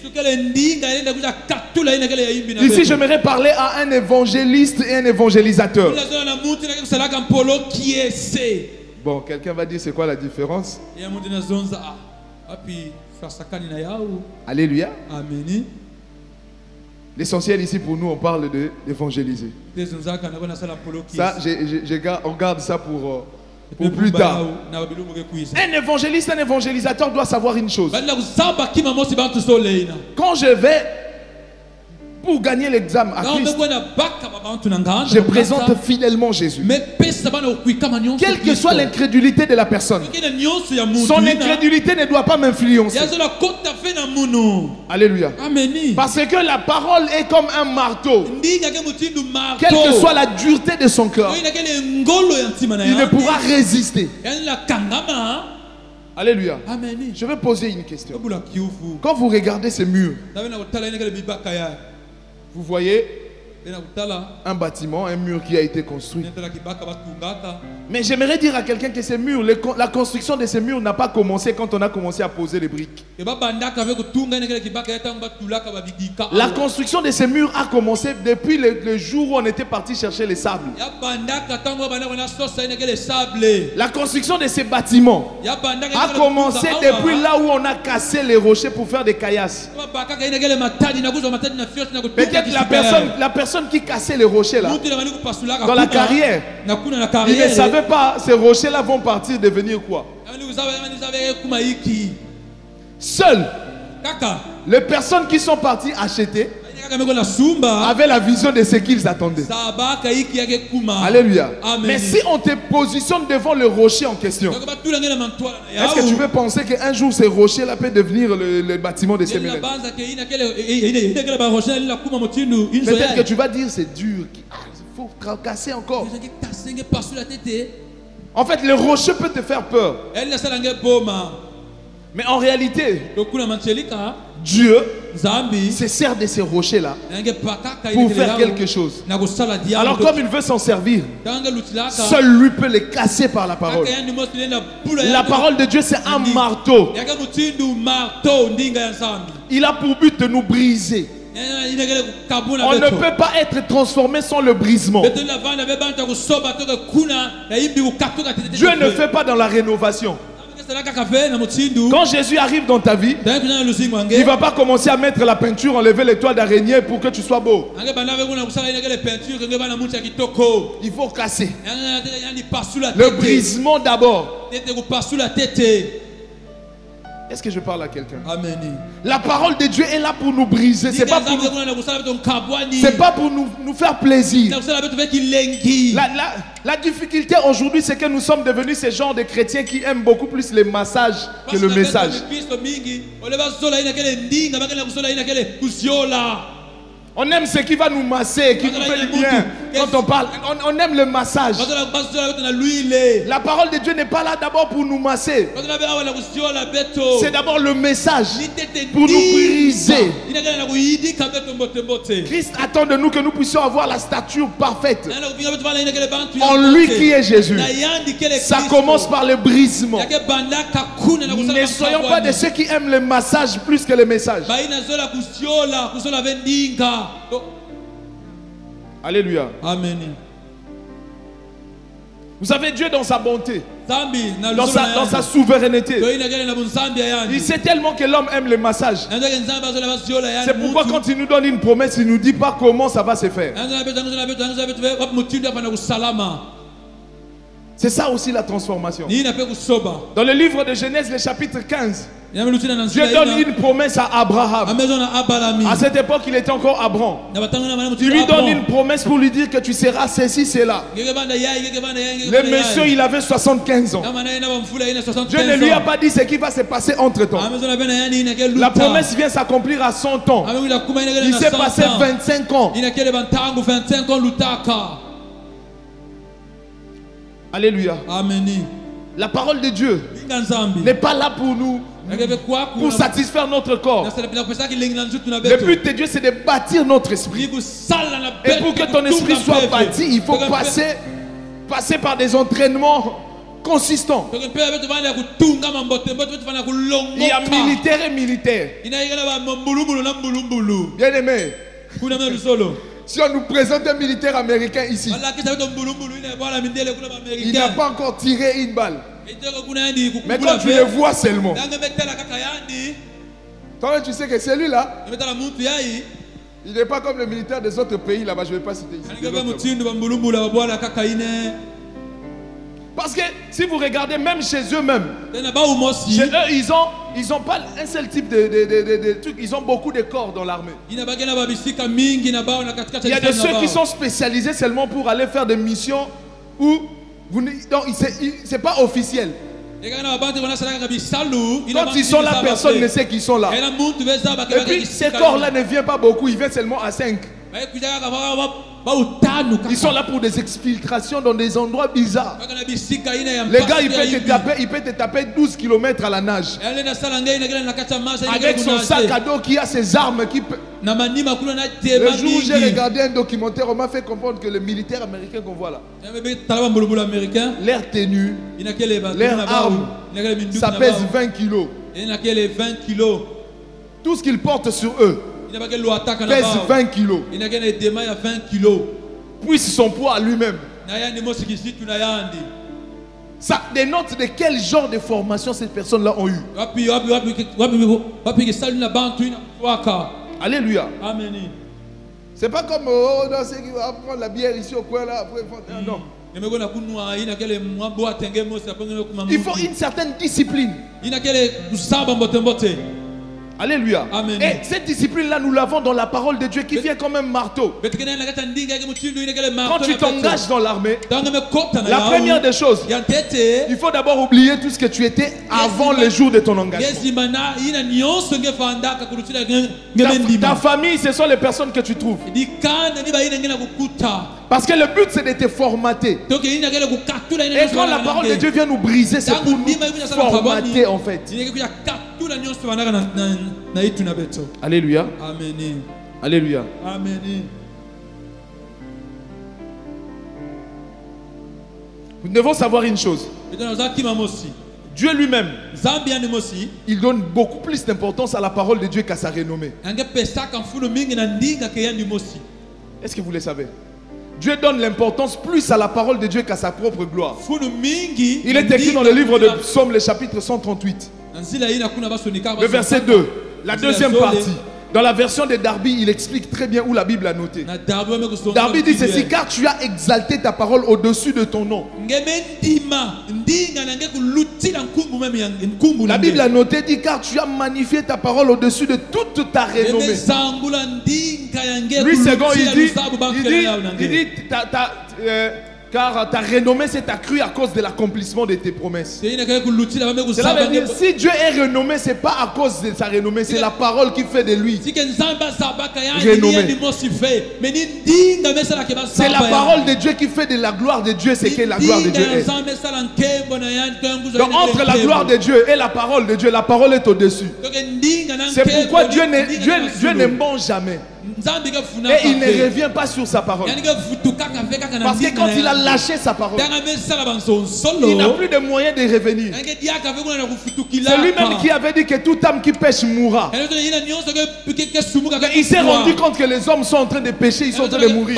Ici j'aimerais parler à un évangéliste et un évangélisateur. Bon, quelqu'un va dire c'est quoi la différence? Alléluia. Amen. L'essentiel ici pour nous, on parle d'évangéliser. Ça, on garde ça pour plus tard. Un évangéliste, un évangélisateur doit savoir une chose. Quand je vais pour gagner l'examen à Christ, je présente fidèlement Jésus. Quelle que soit l'incrédulité de la personne, son incrédulité ne doit pas m'influencer. Alléluia. Parce que la parole est comme un marteau. Quelle que soit la dureté de son cœur, il ne pourra résister. Alléluia. Je vais poser une question. Quand vous regardez ces murs, vous voyez un bâtiment, un mur qui a été construit. Mais j'aimerais dire à quelqu'un que ces murs, la construction de ces murs n'a pas commencé quand on a commencé à poser les briques. La construction de ces murs a commencé depuis le jour où on était parti chercher les sables. La construction de ces bâtiments a commencé depuis là où on a cassé les rochers pour faire des caillasses. Peut-être la personne qui cassait les rochers là, dans la carrière, il ne savait pas ces rochers là vont partir devenir quoi. Seules les personnes qui sont parties acheter avaient la vision de ce qu'ils attendaient. Alléluia. Mais si on te positionne devant le rocher en question, est-ce que tu veux penser qu'un jour ces rochers là peut devenir le bâtiment de ces millénaires? Peut-être que tu vas dire c'est dur, il faut casser encore. En fait, le rocher peut te faire peur. Mais en réalité, Dieu se sert de ces rochers-là pour faire quelque chose. Alors comme il veut s'en servir, seul lui peut les casser par la parole. La parole de Dieu, c'est un marteau. Il a pour but de nous briser. On ne peut pas être transformé sans le brisement. Dieu ne fait pas dans la rénovation. Quand Jésus arrive dans ta vie, il ne va pas commencer à mettre la peinture, enlever les toiles d'araignée pour que tu sois beau. Il faut casser. Le brisement d'abord. Est-ce que je parle à quelqu'un? Amen. La parole de Dieu est là pour nous briser. C'est pas pour nous faire plaisir. La difficulté aujourd'hui, c'est que nous sommes devenus ces genres de chrétiens qui aiment beaucoup plus les massages que le message. On aime ce qui va nous masser, qui nous fait du bien. Quand on parle, on aime le massage. La parole de Dieu n'est pas là d'abord pour nous masser. C'est d'abord le message pour nous briser. Christ attend de nous que nous puissions avoir la stature parfaite en lui qui est Jésus. Ça commence par le brisement. Ne soyons pas de ceux qui aiment le massage plus que le message. Alléluia. Amen. Vous savez, Dieu dans sa bonté, dans sa souveraineté, il sait tellement que l'homme aime le massage. C'est pourquoi quand il nous donne une promesse, il ne nous dit pas comment ça va se faire. C'est ça aussi la transformation. Dans le livre de Genèse, le chapitre 15, Dieu donne une promesse à Abraham. À cette époque, il était encore Abraham. Il lui donne une promesse pour lui dire que tu seras ceci, cela. Le monsieur, il avait 75 ans. Dieu ne lui a pas dit ce qui va se passer entre temps. La promesse vient s'accomplir à 100 ans. Il s'est passé 25 ans. Alléluia. Amen. La parole de Dieu n'est pas là pour nous, pour satisfaire notre corps. Le but de Dieu, c'est de bâtir notre esprit. Et pour que ton esprit soit bâti, il faut passer par des entraînements consistants. Il y a militaire et militaire. Bien aimé, si on nous présente un militaire américain ici, il n'a pas encore tiré une balle. Mais quand tu le vois seulement, toi tu sais que celui-là, il n'est pas comme les militaires des autres pays là-bas, je ne vais pas citer ici. Parce que si vous regardez même chez eux-mêmes, chez eux ils ont pas un seul type de trucs, ils ont beaucoup de corps dans l'armée. Il y a de ceux qui sont spécialisés seulement pour aller faire des missions où c'est pas officiel. Quand ils sont là, personne ne sait qu'ils sont là. Et puis ces corps-là ne viennent pas beaucoup, ils viennent seulement à 5. Ils sont là pour des exfiltrations dans des endroits bizarres. Les gars, il peut te taper 12 km à la nage. Avec son sac à dos qui a ses armes. Le jour où j'ai regardé un documentaire, on m'a fait comprendre que les militaires américains qu'on voit là, leur tenue, leurs armes, ça pèse 20 kilos. Tout ce qu'ils portent sur eux pèse 20 kilos. Puisse son poids à lui-même. Ça dénote de quel genre de formation ces personnes-là ont eu. Alléluia. Amen. C'est pas comme ceux qui vont prendre la bière ici au coin là après. Non. Il faut une certaine discipline. Alléluia. Amen. Et cette discipline-là, nous l'avons dans la parole de Dieu qui vient comme un marteau. Quand tu t'engages dans l'armée, la première des choses, il faut d'abord oublier tout ce que tu étais avant le jour de ton engagement. Ta famille, ce sont les personnes que tu trouves. Parce que le but, c'est de te formater. Et quand la parole de Dieu vient nous briser, c'est pour nous formater en fait. Alléluia. Amen. Alléluia. Amen. Nous devons savoir une chose. Dieu lui-même, il donne beaucoup plus d'importance à la parole de Dieu qu'à sa renommée. Est-ce que vous le savez? Dieu donne l'importance plus à la parole de Dieu qu'à sa propre gloire. Il est écrit dans le livre de Psaume, le chapitre 138. Le verset 2, la deuxième partie. Dans la version de Darby, il explique très bien où la Bible a noté. Darby dit ceci: car tu as exalté ta parole au-dessus de ton nom. La Bible a noté, dit, car tu as magnifié ta parole au-dessus de toute ta renommée. Lui second, il dit car ta renommée s'est accrue à cause de l'accomplissement de tes promesses. Cela veut dire, si Dieu est renommé, ce n'est pas à cause de sa renommée, c'est la parole qui fait de lui renommé. C'est la parole de Dieu qui fait de la gloire de Dieu ce que la gloire de Dieu est. Donc entre la gloire de Dieu et la parole de Dieu, la parole est au-dessus. C'est pourquoi Dieu ne ment jamais. Et il ne revient pas sur sa parole. Parce que quand il a lâché sa parole, il n'a plus de moyen de revenir. C'est lui-même qui avait dit que toute âme qui pêche mourra. Il s'est rendu compte que les hommes sont en train de pécher, ils sont en train de mourir.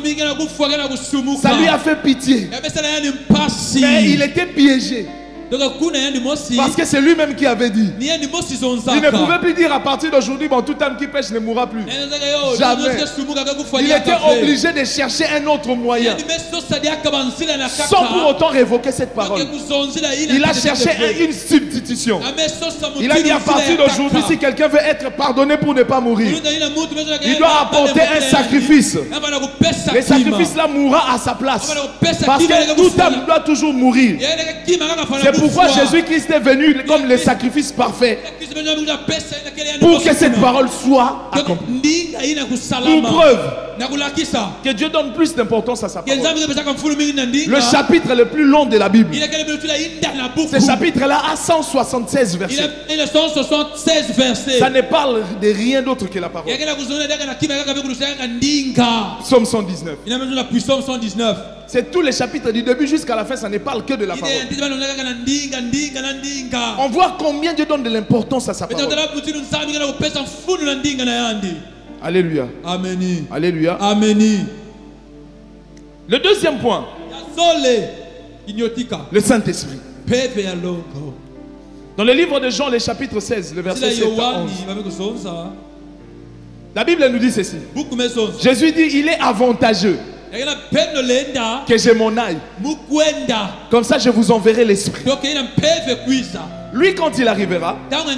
Ça lui a fait pitié. Mais il était piégé. Parce que c'est lui-même qui avait dit. Il ne pouvait plus dire à partir d'aujourd'hui, bon, toute âme qui pêche ne mourra plus. Jamais. Il était obligé de chercher un autre moyen. Sans pour autant révoquer cette parole. Il a cherché une substitution. substitution. Il a dit à partir d'aujourd'hui, si quelqu'un veut être pardonné pour ne pas mourir, il doit apporter un sacrifice. Le sacrifice là mourra à sa place. Parce que toute âme doit toujours mourir. C'est pourquoi Jésus-Christ est venu comme le sacrifice parfait. Pour que cette parole soit accomplie. Pour preuve que Dieu donne plus d'importance à sa parole. Le chapitre le plus long de la Bible, ce chapitre-là a 176 versets. Ça ne parle de rien d'autre que la parole. Psaume 119. C'est tous les chapitres du début jusqu'à la fin, ça ne parle que de la parole. On voit combien Dieu donne de l'importance à sa parole. Alléluia. Amen. Alléluia. Amen. Le deuxième point, le Saint-Esprit. Dans le livre de Jean, le chapitre 16, le verset 7 à 11. La Bible nous dit ceci. Jésus dit, il est avantageux que je m'en aille. Comme ça, je vous enverrai l'Esprit. Lui, quand il arrivera,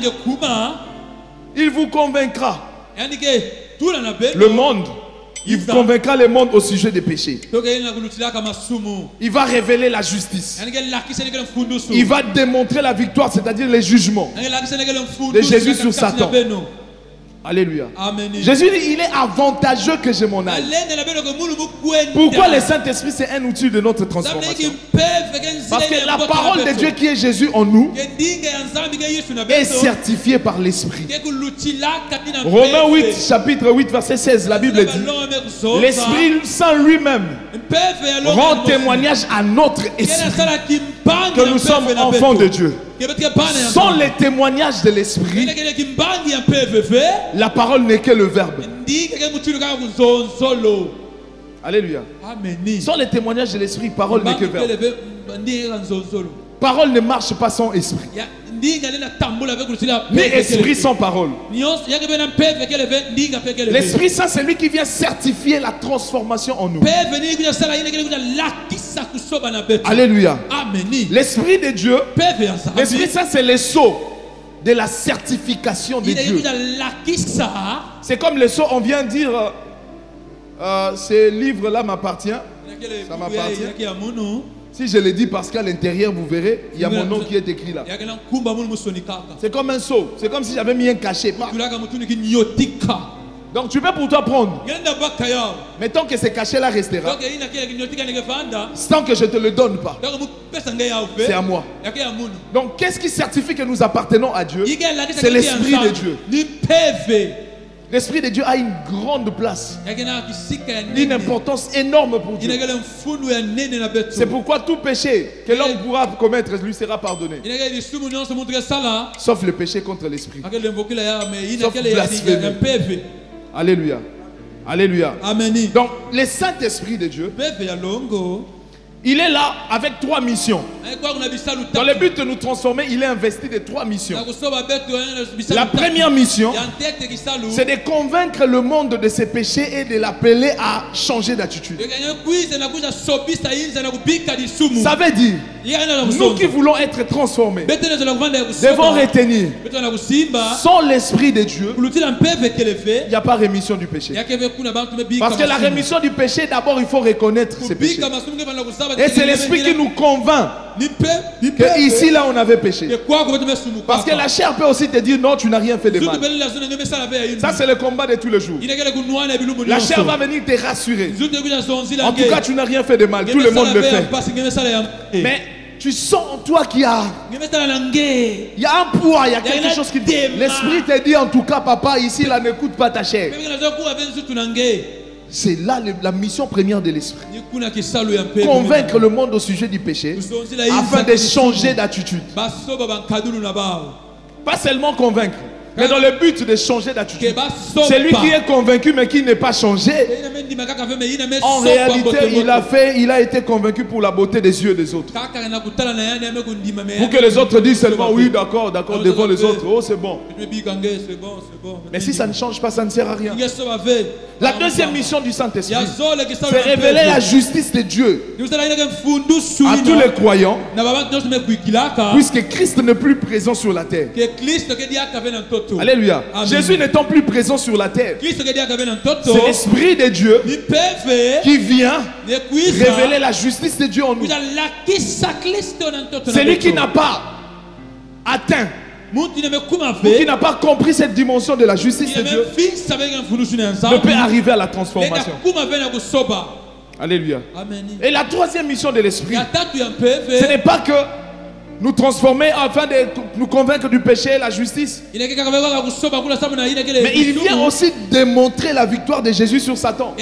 il vous convaincra. Le monde, il convaincra le monde au sujet des péchés. Il va révéler la justice. Il va démontrer la victoire, c'est-à-dire les jugements de Jésus sur Satan. Alléluia. Amen. Jésus dit, il est avantageux que je m'en aille. Pourquoi le Saint-Esprit, c'est un outil de notre transformation? Parce que la parole de Dieu qui est Jésus en nous est certifiée par l'Esprit. Romains 8, chapitre 8, verset 16, la Bible dit, l'Esprit sans lui-même rend témoignage à notre esprit que nous sommes enfants de Dieu. Sans les témoignages de l'Esprit, la parole n'est que le verbe. Alléluia. Sans les témoignages de l'Esprit, parole n'est que verbe. Parole ne marche pas sans esprit. Mais esprit sans parole. L'Esprit Saint, c'est lui qui vient certifier la transformation en nous. Alléluia. L'Esprit de Dieu, l'Esprit Saint, c'est le sceau de la certification de Dieu. C'est comme le sceau, on vient dire ce livre-là m'appartient. Ça m'appartient. Si je le dis parce qu'à l'intérieur, vous verrez, il y a mon nom qui est écrit là. C'est comme un sceau. C'est comme si j'avais mis un cachet. Donc tu peux pour toi prendre. Mais tant que ce cachet-là restera, sans que je ne te le donne pas, c'est à moi. Donc qu'est-ce qui certifie que nous appartenons à Dieu? C'est l'Esprit de Dieu. L'Esprit de Dieu a une grande place, une importance énorme pour Dieu. C'est pourquoi tout péché que l'homme pourra commettre lui sera pardonné. Sauf le péché contre l'Esprit. Sauf blasphème. Alléluia. Alléluia. Amen. Donc le Saint-Esprit de Dieu, il est là avec 3 missions. Dans le but de nous transformer, il est investi de 3 missions. La première mission, c'est de convaincre le monde de ses péchés et de l'appeler à changer d'attitude. Ça veut dire, nous qui voulons être transformés, devons retenir, sans l'Esprit de Dieu, il n'y a pas rémission du péché. Parce que la rémission du péché, d'abord, il faut reconnaître ses péchés. Et c'est l'Esprit qui nous convainc que ici, là, on avait péché. Parce que la chair peut aussi te dire non, tu n'as rien fait de mal. Ça, c'est le combat de tous les jours. La chair va venir te rassurer. En tout cas, tu n'as rien fait de mal. Tout le monde le fait. Mais tu sens en toi qu'il y a un poids, il y a quelque chose qui... L'Esprit te dit en tout cas, papa, ici, là, n'écoute pas ta chair. C'est là la mission première de l'Esprit. Convaincre le monde au sujet du péché afin de changer d'attitude. Pas seulement convaincre, mais dans le but de changer d'attitude. C'est lui qui est convaincu mais qui n'est pas changé. En réalité, il a été convaincu pour la beauté des yeux des autres. Pour que les autres disent seulement oui, d'accord, devant les autres. Oh, c'est bon. Mais si ça ne change pas, ça ne sert à rien. La deuxième mission du Saint-Esprit, c'est révéler la justice de Dieu à tous les croyants, puisque Christ n'est plus présent sur la terre. Alléluia. Jésus n'étant plus présent sur la terre, c'est l'Esprit de Dieu qui vient révéler la justice de Dieu en nous. Celui qui n'a pas atteint, ou qui n'a pas compris cette dimension de la justice de Dieu, ne peut arriver à la transformation. Alléluia. Et la troisième mission de l'Esprit, ce n'est pas que nous transformer afin de nous convaincre du péché et la justice, mais il vient aussi démontrer la victoire de Jésus sur Satan.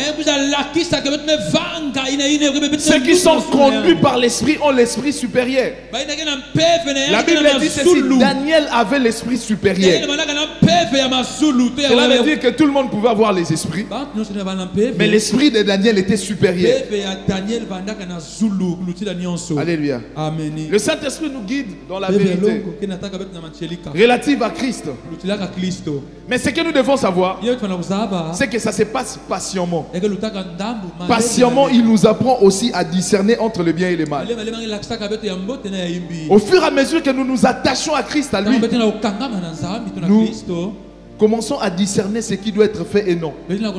Ceux qui sont conduits par l'Esprit ont l'Esprit supérieur. La Bible dit ceci: Daniel avait l'Esprit supérieur. Cela veut dire que tout le monde pouvait avoir les esprits, mais l'Esprit de Daniel était supérieur. Alléluia. Le Saint-Esprit nous guide dans la vérité relative à Christ. Mais ce que nous devons savoir, c'est que ça se passe patiemment. Patiemment, il nous apprend aussi à discerner entre le bien et le mal. Au fur et à mesure que nous nous attachons à Christ, à lui, nous commençons à discerner ce qui doit être fait et non.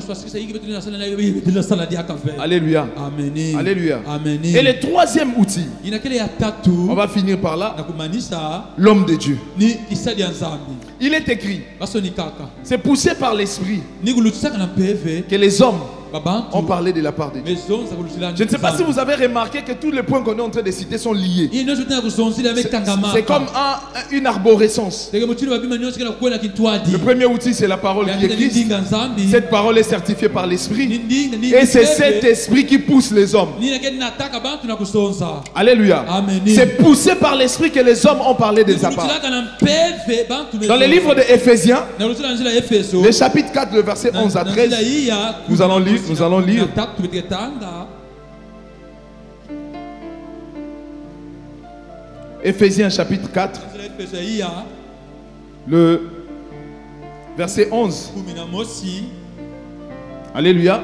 Alléluia. Alléluia. Et le troisième outil, on va finir par là, l'homme de Dieu. Il est écrit, c'est poussé par l'Esprit que les hommes ont parlé de la part de Dieu. Je ne sais pas si vous avez remarqué que tous les points qu'on est en train de citer sont liés. C'est comme une arborescence. Le premier outil, c'est la parole qui est Christ. Cette parole est certifiée par l'Esprit. Et c'est cet Esprit qui pousse les hommes. Alléluia. C'est poussé par l'Esprit que les hommes ont parlé de sa part. Dans le livre de Éphésiens, le chapitre 4, le verset 11 à 13, nous allons lire. Éphésiens chapitre 4, le verset 11. Alléluia.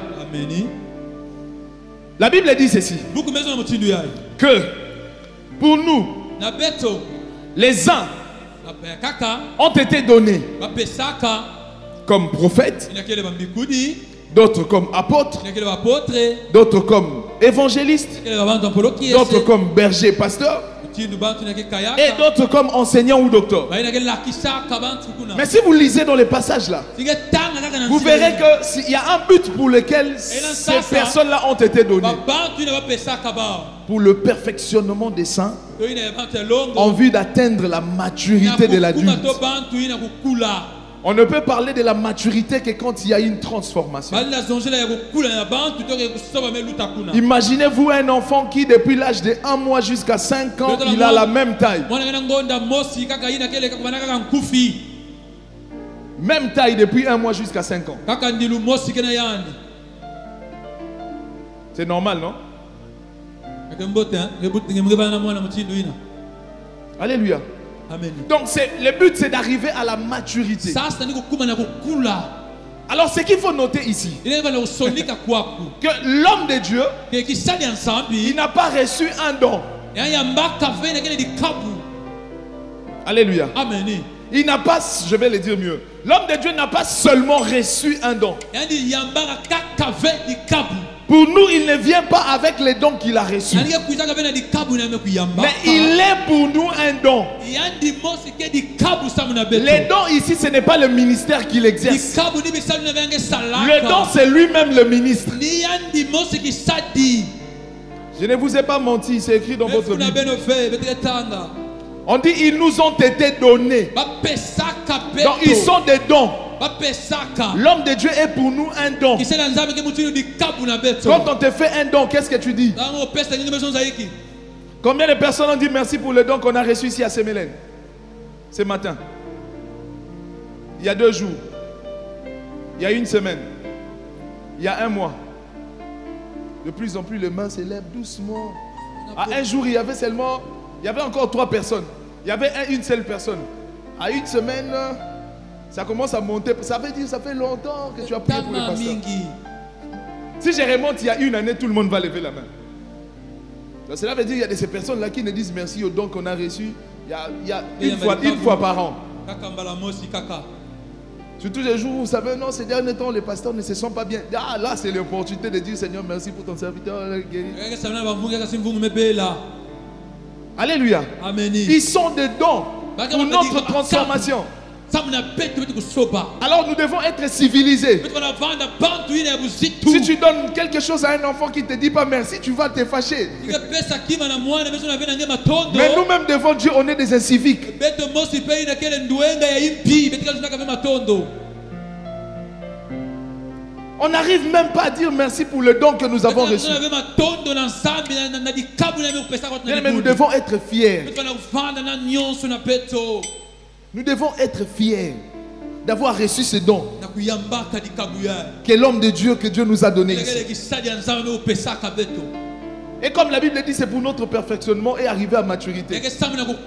La Bible dit ceci: que pour nous, les uns ont été donnés comme prophètes, d'autres comme apôtres, d'autres comme évangélistes, d'autres comme bergers, pasteurs, et d'autres comme enseignants ou docteurs. Mais si vous lisez dans les passages là, vous verrez qu'il y a un but pour lequel ces personnes-là ont été données: pour le perfectionnement des saints, en vue d'atteindre la maturité de l'adulte. On ne peut parler de la maturité que quand il y a une transformation. Imaginez-vous un enfant qui, depuis l'âge de 1 mois jusqu'à 5 ans, il a la même taille. Même taille depuis 1 mois jusqu'à 5 ans. C'est normal, non? Alléluia. Amen. Donc le but, c'est d'arriver à la maturité. Alors ce qu'il faut noter ici, que l'homme de Dieu, il n'a pas reçu un don. Alléluia. Amen. Il n'a pas, je vais le dire mieux, l'homme de Dieu n'a pas seulement reçu un don. Pour nous, il ne vient pas avec les dons qu'il a reçus. Mais il est pour nous un don. Les dons ici, ce n'est pas le ministère qu'il exerce. Le don, c'est lui-même le ministre. Je ne vous ai pas menti, c'est écrit dans votre Bible. On dit, ils nous ont été donnés. Donc, ils sont des dons. L'homme de Dieu est pour nous un don. Quand on te fait un don, qu'est-ce que tu dis? Combien de personnes ont dit merci pour le don qu'on a reçu ici à Sémélène ce matin? Il y a 2 jours, il y a 1 semaine, il y a 1 mois. De plus en plus, les mains s'élèvent doucement. À un jour, il y avait encore 3 personnes. Il y avait une seule personne. À 1 semaine, ça commence à monter. Ça veut dire, ça fait longtemps que tu as prié pour le pasteur. Si je remonte il y a une année, tout le monde va lever la main. Donc, cela veut dire qu'il y a de ces personnes-là qui ne disent merci aux dons qu'on a reçus. Il y a une fois par an. Surtout les jours où vous savez, non, ces derniers temps, les pasteurs ne se sentent pas bien. Ah, là, c'est l'opportunité de dire, Seigneur, merci pour ton serviteur. Alléluia. Amen. Ils sont des dons pour notre transformation. Alors nous devons être civilisés. Si tu donnes quelque chose à un enfant qui ne te dit pas merci, tu vas te fâcher. Mais nous-mêmes devons dire on est des inciviques. On n'arrive même pas à dire merci pour le don que nous avons reçu. Mais nous devons être fiers. Nous devons être fiers d'avoir reçu ce don que l'homme de Dieu, que Dieu nous a donné ici. Et comme la Bible dit, c'est pour notre perfectionnement et arriver à maturité. Il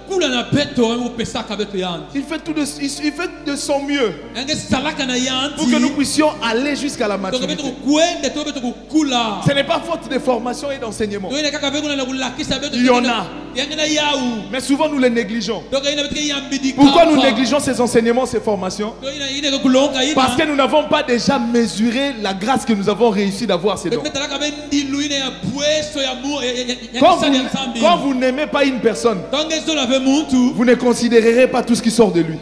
fait de son mieux pour que nous puissions aller jusqu'à la maturité. Ce n'est pas faute de formation et d'enseignement. Il y en a. Mais souvent nous les négligeons. Pourquoi nous négligeons ces enseignements, ces formations? Parce que nous n'avons pas déjà mesuré la grâce que nous avons réussi d'avoir ces dons. Quand vous n'aimez pas une personne, vous ne considérerez pas tout ce qui sort de lui.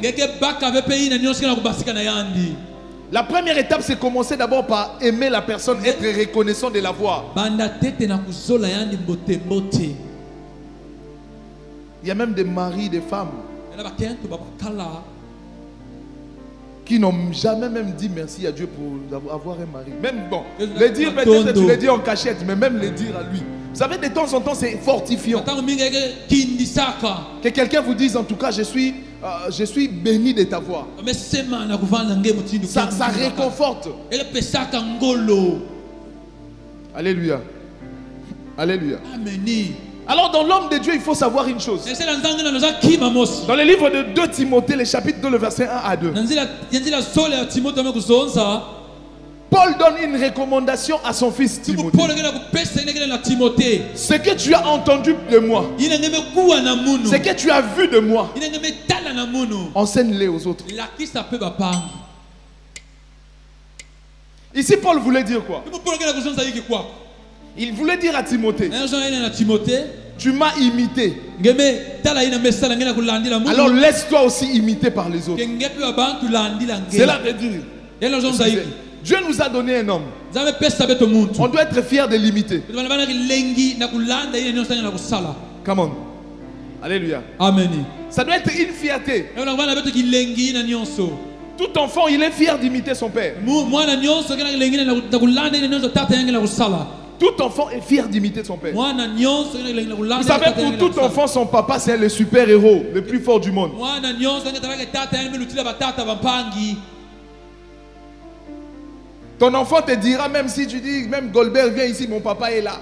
La première étape, c'est commencer d'abord par aimer la personne, être reconnaissant de l'avoir. Il y a même des maris, des femmes qui n'ont jamais même dit merci à Dieu pour avoir un mari. Même bon, le dire peut-être tu le dis en cachette, mais même le dire à lui. Vous savez, de temps en temps, c'est fortifiant. Que quelqu'un vous dise, en tout cas, je suis béni de t'avoir. Ça réconforte. Alléluia. Alléluia. Alors dans l'homme de Dieu, il faut savoir une chose. Dans le livre de 2 Timothée, le chapitre 2, le verset 1 à 2. Paul donne une recommandation à son fils Timothée. Ce que tu as entendu de moi, ce que tu as vu de moi, enseigne-les aux autres. Ici, Paul voulait dire quoi? Il voulait dire à Timothée, tu m'as imité. Alors laisse-toi aussi imiter par les autres. Cela veut dire, Dieu nous a donné un homme. On doit être fier de l'imiter. Come on. Alléluia. Amen. Ça doit être une fierté. Tout enfant, il est fier d'imiter son père. Tout enfant est fier d'imiter son père. Vous savez, pour tout enfant, son papa, c'est le super-héros, le plus fort du monde. Ton enfant te dira, même si tu dis, même Goldberg vient ici, mon papa est là.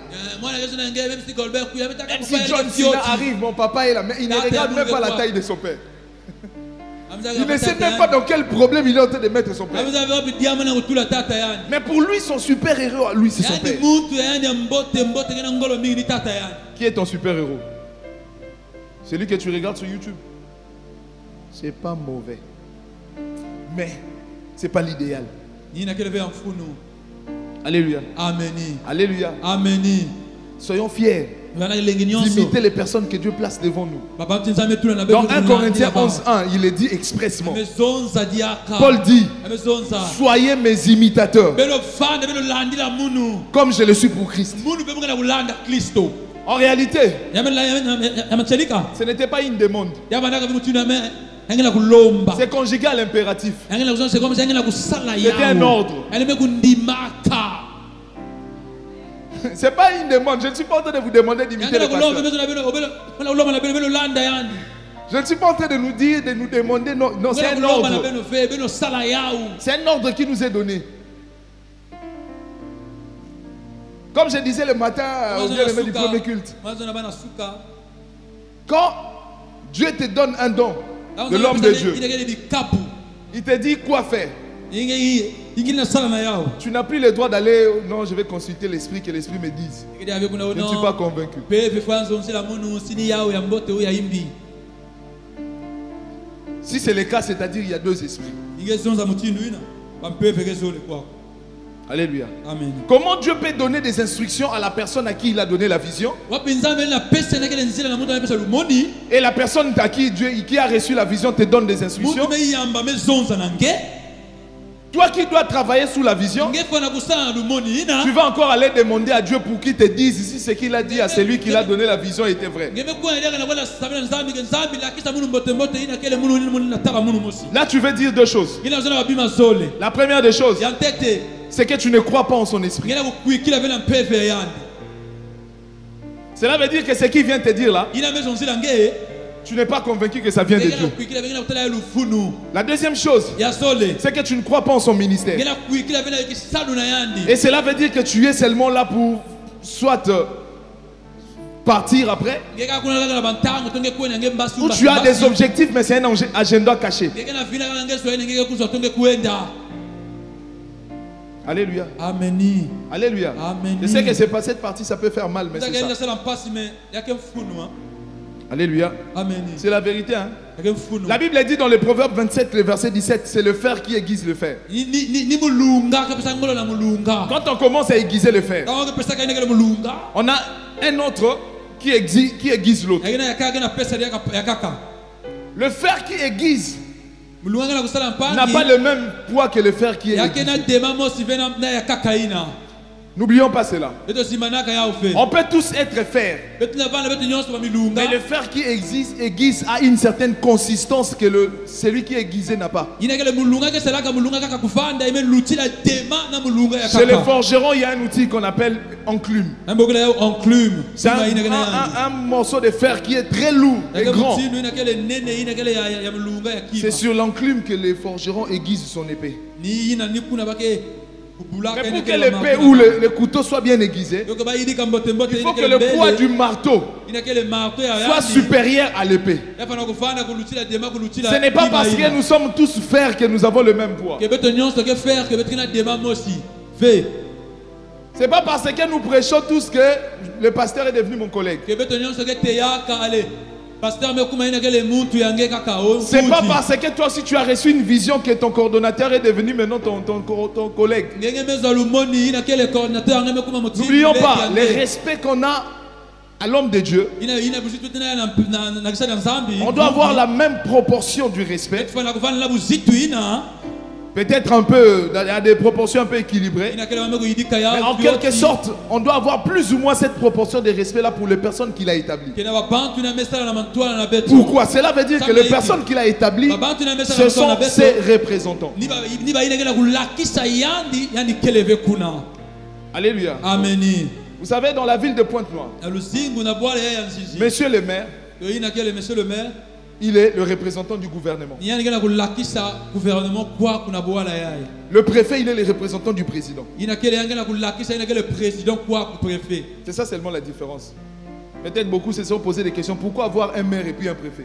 Même si John Cena arrive, mon papa est là. Mais il ne regarde même pas la taille de son père. Il ne sait même pas dans quel problème il est en train de mettre son père. Mais pour lui, son super-héros, lui, c'est son père. Qui est ton super-héros? Celui que tu regardes sur YouTube. C'est pas mauvais. Mais c'est pas l'idéal. Alléluia. Amen. Alléluia. Amen. Soyons fiers d'imiter les personnes que Dieu place devant nous. Dans 1 Corinthiens 11:1, il est dit expressement. Paul dit, soyez mes imitateurs, comme je le suis pour Christ. En réalité, ce n'était pas une demande. C'est conjugal impératif. C'était un ordre. C'est pas une demande. Je ne suis pas en train de vous demander d'imiter le pasteur. Je ne suis pas en train de nous dire, de nous demander. Non, non, c'est un ordre. C'est un ordre qui nous est donné. Comme je disais le matin au bien-aimé du premier culte. Quand Dieu te donne un don de l'homme de Dieu, il te dit quoi faire. Tu n'as plus le droit d'aller, non, je vais consulter l'esprit, que l'esprit me dise. Je ne suis pas convaincu. Si c'est le cas, c'est-à-dire qu'il y a deux esprits. Alléluia. Amen. Comment Dieu peut donner des instructions à la personne à qui il a donné la vision? Et la personne à qui Dieu qui a reçu la vision te donne des instructions. Toi qui dois travailler sous la vision, tu vas encore aller demander à Dieu pour qu'il te dise si ce qu'il a dit à celui qui l'a donné la vision était vrai. Là tu veux dire deux choses. La première des choses, c'est que tu ne crois pas en son esprit. Cela veut dire que ce qu'il vient te dire là, tu n'es pas convaincu que ça vient de Dieu. La deuxième chose, c'est que tu ne crois pas en son ministère. Et cela veut dire que tu es seulement là pour soit partir après, ou tu as des objectifs mais c'est un agenda caché. Alléluia. Amen. Alléluia. Amen. Je sais que cette partie ça peut faire mal, mais c'est ça. Alléluia. Amen. C'est la vérité. Hein? La Bible dit dans le Proverbe 27, le verset 17, c'est le fer qui aiguise le fer. Quand on commence à aiguiser le fer, on a un autre qui aiguise l'autre. Le fer qui aiguise n'a pas le même poids que le fer qui est aiguisé. N'oublions pas cela. On peut tous être fer. Mais le fer qui aiguise a une certaine consistance que celui qui est aiguisé n'a pas. Chez les forgerons, il y a un outil qu'on appelle enclume. C'est un morceau de fer qui est très lourd et grand. C'est sur l'enclume que les forgerons aiguisent son épée. Mais pour que l'épée ou le couteau soit bien aiguisé, il faut que le poids du marteau soit supérieur à l'épée. Ce n'est pas parce que nous sommes tous fer que nous avons le même poids. C'est pas parce que nous prêchons tous que le pasteur est devenu mon collègue. C'est pas parce que toi aussi tu as reçu une vision que ton coordonnateur est devenu maintenant ton collègue. N'oublions pas le respect qu'on a à l'homme de Dieu. On doit avoir la même proportion du respect. Peut-être un peu, à des proportions un peu équilibrées. Mais en quelque sorte, on doit avoir plus ou moins cette proportion de respect là pour les personnes qu'il a établies. Pourquoi? Cela veut dire que les personnes qu'il a établies, ce sont ses représentants. Alléluia. Amen. Vous savez, dans la ville de Pointe-Noire, monsieur le maire, il est le représentant du gouvernement. Le préfet, il est le représentant du président. C'est ça seulement la différence. Peut-être beaucoup se sont posé des questions. Pourquoi avoir un maire et puis un préfet?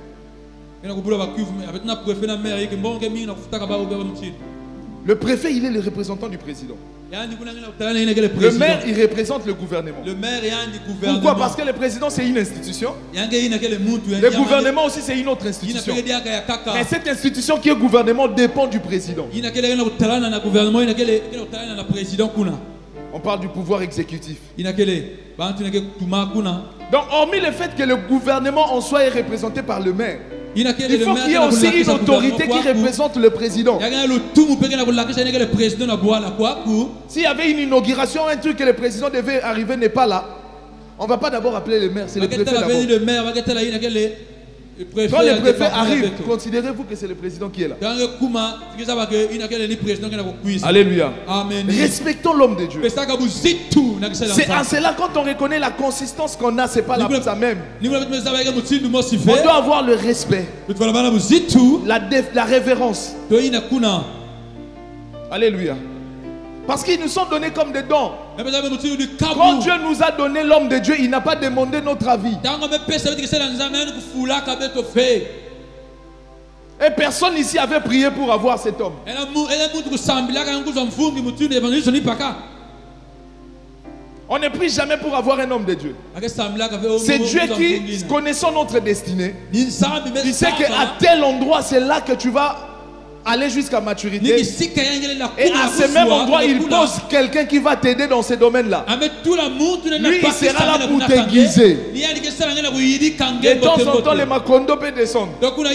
Le préfet, il est le représentant du président. Le maire, il représente le gouvernement. Pourquoi? Parce que le président, c'est une institution. Le gouvernement aussi, c'est une autre institution. Mais cette institution qui est gouvernement dépend du président. On parle du pouvoir exécutif. Donc, hormis le fait que le gouvernement en soit représenté par le maire, il faut qu'il y ait aussi une autorité qui représente le président. S'il y avait une inauguration, un truc que le président devait arriver n'est pas là, on ne va pas d'abord appeler le maire, c'est le préfet d'abord. Quand le préfet arrive, considérez-vous que c'est le président qui est là. Alléluia. Amen. Respectons l'homme de Dieu. C'est à cela quand on reconnaît la consistance qu'on a, c'est pas la même. On doit avoir le respect, la révérence. Alléluia. Parce qu'ils nous sont donnés comme des dons. Quand Dieu nous a donné l'homme de Dieu, il n'a pas demandé notre avis. Et personne ici avait prié pour avoir cet homme. On ne prie jamais pour avoir un homme de Dieu. C'est Dieu qui, connaissant notre destinée, il sait qu'à tel endroit, c'est là que tu vas aller jusqu'à maturité. Et à ce même endroit, il pose quelqu'un qui va t'aider dans ces domaines-là. Lui, il sera là pour t'aiguiser. De temps en temps, les makondo peut descendre.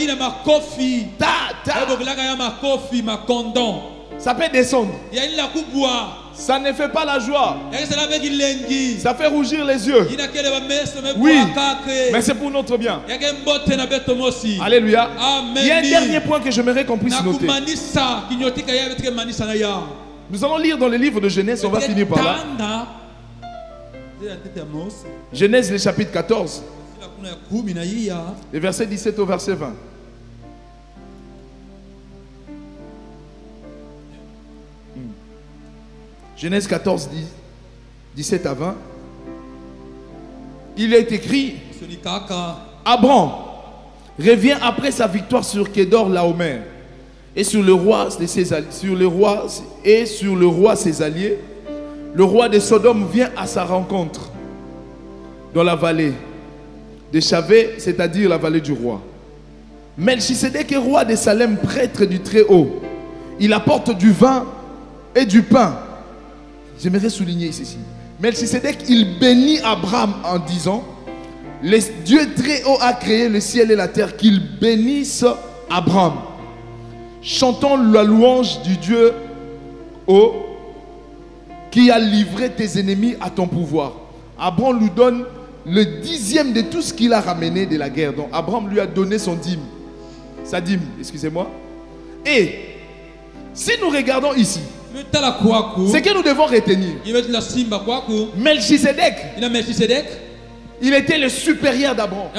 Ça peut descendre. Ça ne fait pas la joie. Ça fait rougir les yeux. Oui, mais c'est pour notre bien. Alléluia. Il y a un dernier point que j'aimerais qu'on puisse noter. Nous allons lire dans le livre de Genèse, on va finir par là. Genèse, le chapitre 14, le verset 17 au verset 20. Genèse 14, 17 à 20. Il est écrit: Abraham revient après sa victoire sur Kédor Laomer et sur le roi ses alliés. Le roi de Sodome vient à sa rencontre dans la vallée de Chavé, c'est-à-dire la vallée du roi. Melchisédek est roi de Salem, prêtre du Très-Haut. Il apporte du vin et du pain. J'aimerais souligner ceci. Melchisédek, il bénit Abraham en disant: le Dieu très haut a créé le ciel et la terre, qu'il bénisse Abraham. Chantons la louange du Dieu haut qui a livré tes ennemis à ton pouvoir. Abraham lui donne le 10e de tout ce qu'il a ramené de la guerre. Donc Abraham lui a donné son dîme. Sa dîme, excusez-moi. Et si nous regardons ici, ce que nous devons retenir, Melchisédek, il était le supérieur d'Abraham.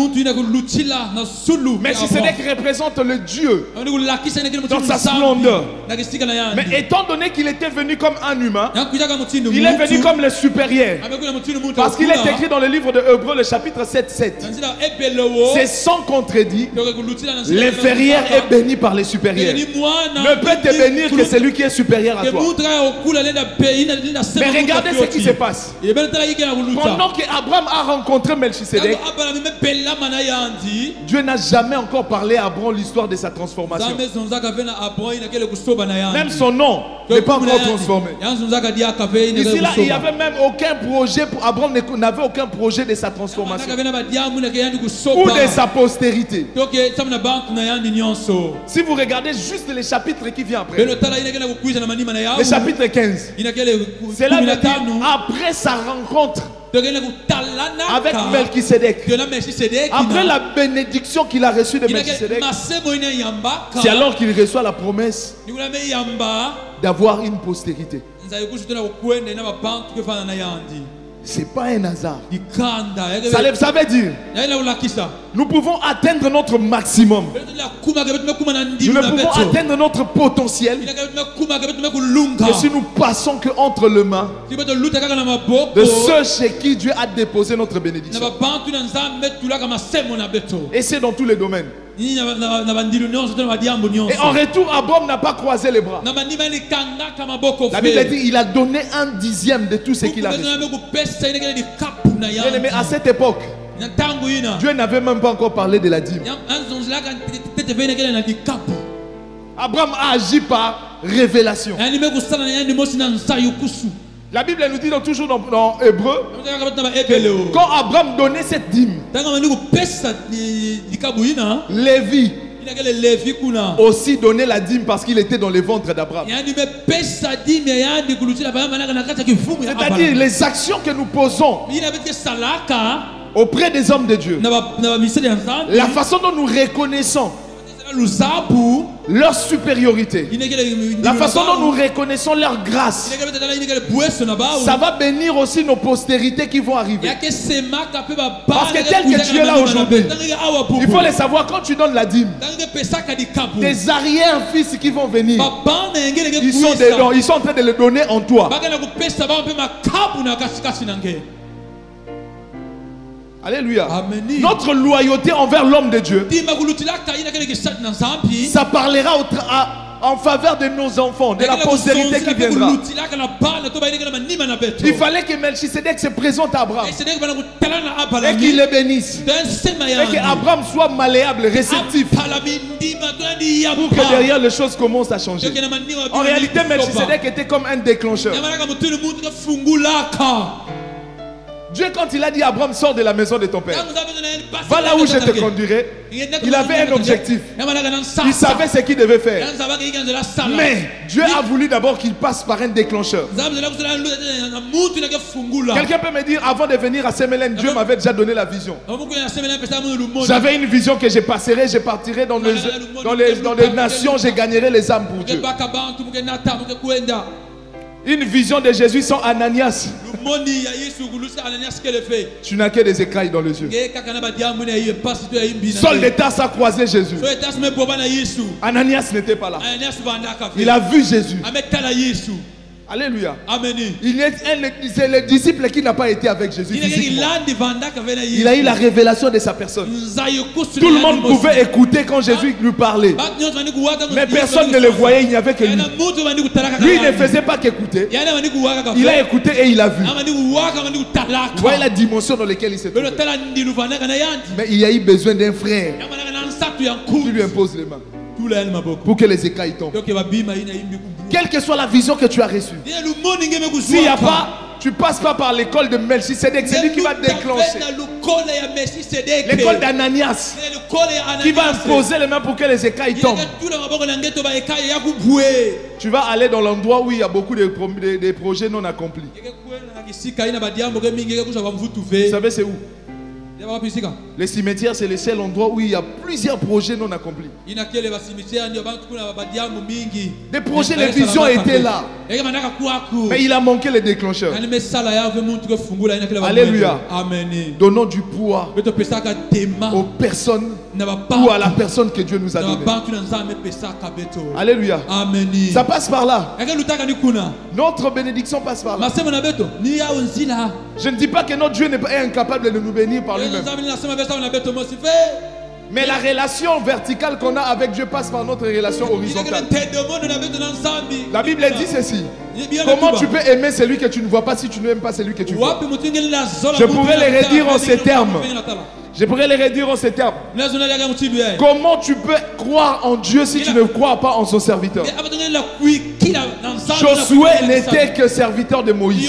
Melchisédek représente le Dieu dans sa splendeur. Mais étant donné qu'il était venu comme un humain, il est venu comme le supérieur. Parce qu'il est écrit dans le livre de Hébreux, le chapitre 7-7. C'est sans contredit. L'inférieur est béni par les supérieurs. Ne peut te bénir que celui qui est supérieur à toi. Mais regardez ce qui se passe. Pendant qu'Abraham a rencontré Melchisédek, Dieu n'a jamais encore parlé à Abraham l'histoire de sa transformation. Même son nom n'est pas encore transformé. Ici là, il n'y avait même aucun projet pour Abraham, n'avait aucun projet de sa transformation ou de sa postérité. Si vous regardez juste les chapitres qui viennent après, le chapitre 15, c'est là après sa rencontre avec Melchisédek, après la bénédiction qu'il a reçue de Melchisédek, c'est alors qu'il reçoit la promesse d'avoir une postérité. C'est pas un hasard. Ça veut dire nous pouvons atteindre notre maximum. Nous ne pouvons atteindre notre potentiel que si nous passons que entre les mains de ceux chez qui Dieu a déposé notre bénédiction. Et c'est dans tous les domaines. Et en retour, Abraham n'a pas croisé les bras. La Bible dit il a donné un 10e de tout ce qu'il a reçu. Mais à cette époque, Dieu n'avait même pas encore parlé de la dîme. Abraham a agi par révélation. La Bible nous dit toujours dans Hébreu, quand Abraham donnait cette dîme, Lévi aussi donnait la dîme parce qu'il était dans les ventres d'Abraham. C'est-à-dire les actions que nous posons auprès des hommes de Dieu, la façon dont nous reconnaissons leur supériorité, la façon dont nous reconnaissons leur grâce, ça va bénir aussi nos postérités qui vont arriver. Parce que tel que tu es là aujourd'hui, il faut le savoir, quand tu donnes la dîme, tes arrière-fils qui vont venir, ils sont en train de le donner en toi. Alléluia. Notre loyauté envers l'homme de Dieu, ça parlera en faveur de nos enfants, de la postérité qui viendra. Il fallait que Melchisedec se présente à Abraham et qu'il le bénisse. Et qu'Abraham soit malléable, réceptif, pour que derrière les choses commencent à changer. En réalité, Melchisedec était comme un déclencheur. Dieu, quand il a dit à Abraham, sors de la maison de ton père, va là où je te conduirai, il avait un objectif. Il savait ce qu'il devait faire. Mais Dieu a voulu d'abord qu'il passe par un déclencheur. Quelqu'un peut me dire, avant de venir à Semelen, Dieu m'avait déjà donné la vision. J'avais une vision que je passerai, je partirai dans les nations, je gagnerai les âmes pour Dieu. Une vision de Jésus sans Ananias. Tu n'as que des écailles dans les yeux. Saul de Tarse a croisé Jésus. Ananias n'était pas là. Il a vu Jésus. Alléluia. C'est le disciple qui n'a pas été avec Jésus physiquement. Il a eu la révélation de sa personne. Tout le monde pouvait écouter quand Jésus lui parlait. Mais personne ne le voyait, il n'y avait que lui. Lui, il ne faisait pas qu'écouter. Il a écouté et il a vu. Vous voyez la dimension dans laquelle il s'est trouvé. Mais il y a eu besoin d'un frère qui lui impose les mains pour que les écailles tombent. Quelle que soit la vision que tu as reçue, s'il n'y a pas, tu passes pas par l'école de Melchisedec, c'est lui qui va déclencher. L'école d'Ananias, qui va imposer les mains pour que les écailles tombent. Tu vas aller dans l'endroit où il y a beaucoup de projets non accomplis. Vous savez c'est où? Les cimetières, c'est le seul endroit où il y a plusieurs projets non accomplis. Des projets, les visions étaient là. Mais il a manqué le déclencheur. Alléluia. Donnons du poids aux personnes ou à la personne que Dieu nous a donnée. Alléluia. Ça passe par là. Notre bénédiction passe par là. Je ne dis pas que notre Dieu n'est pas incapable de nous bénir par lui-même. Mais la relation verticale qu'on a avec Dieu passe par notre relation horizontale. La Bible dit ceci. Comment tu peux aimer celui que tu ne vois pas si tu n'aimes pas celui que tu vois? Je pourrais le redire en ces termes. Comment tu peux croire en Dieu si tu ne crois pas en son serviteur? Josué n'était que serviteur de Moïse.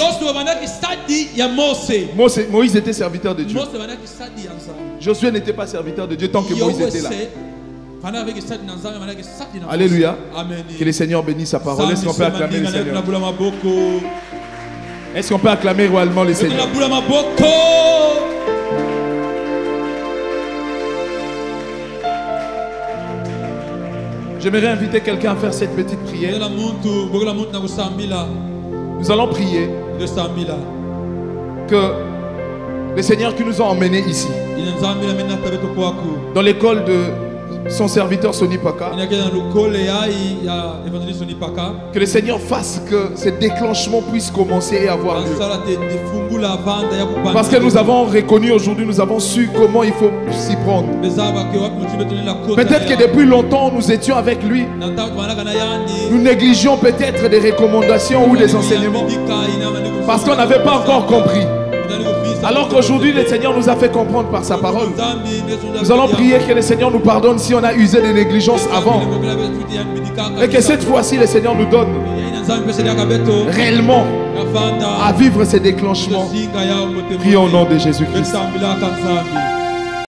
Moïse était serviteur de Dieu. Josué n'était pas serviteur de Dieu tant que Moïse était là. Alléluia. Que le Seigneur bénisse sa parole. Est-ce qu'on peut acclamer le Seigneur? Est-ce qu'on peut acclamer royalement le Seigneur? J'aimerais inviter quelqu'un à faire cette petite prière. Nous allons prier que le Seigneur qui nous a emmenés ici, dans l'école de son serviteur Sonny Paka, que le Seigneur fasse que ce déclenchement puisse commencer et avoir lieu. Parce que nous avons reconnu aujourd'hui, nous avons su comment il faut s'y prendre. Peut-être que depuis longtemps nous étions avec lui. Nous négligeons peut-être des recommandations ou des enseignements parce qu'on n'avait pas encore compris. Alors qu'aujourd'hui le Seigneur nous a fait comprendre par sa parole. Nous allons prier que le Seigneur nous pardonne si on a usé de négligence avant. Et que cette fois-ci le Seigneur nous donne réellement à vivre ces déclenchements. Prions au nom de Jésus-Christ.